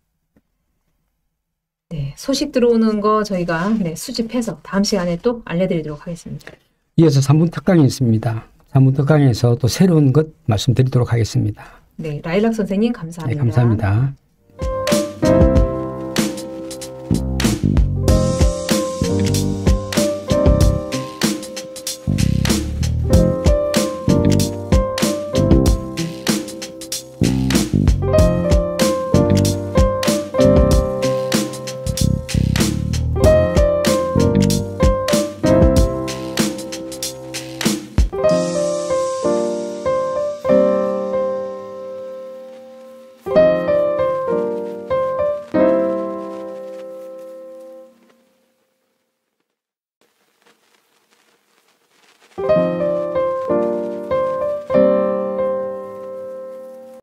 네, 소식 들어오는 거 저희가 네, 수집해서 다음 시간에 또 알려드리도록 하겠습니다. 이어서 삼 분 특강이 있습니다. 삼 분 특강에서 또 새로운 것 말씀드리도록 하겠습니다. 네, 라일락 선생님 감사합니다. 네, 감사합니다. you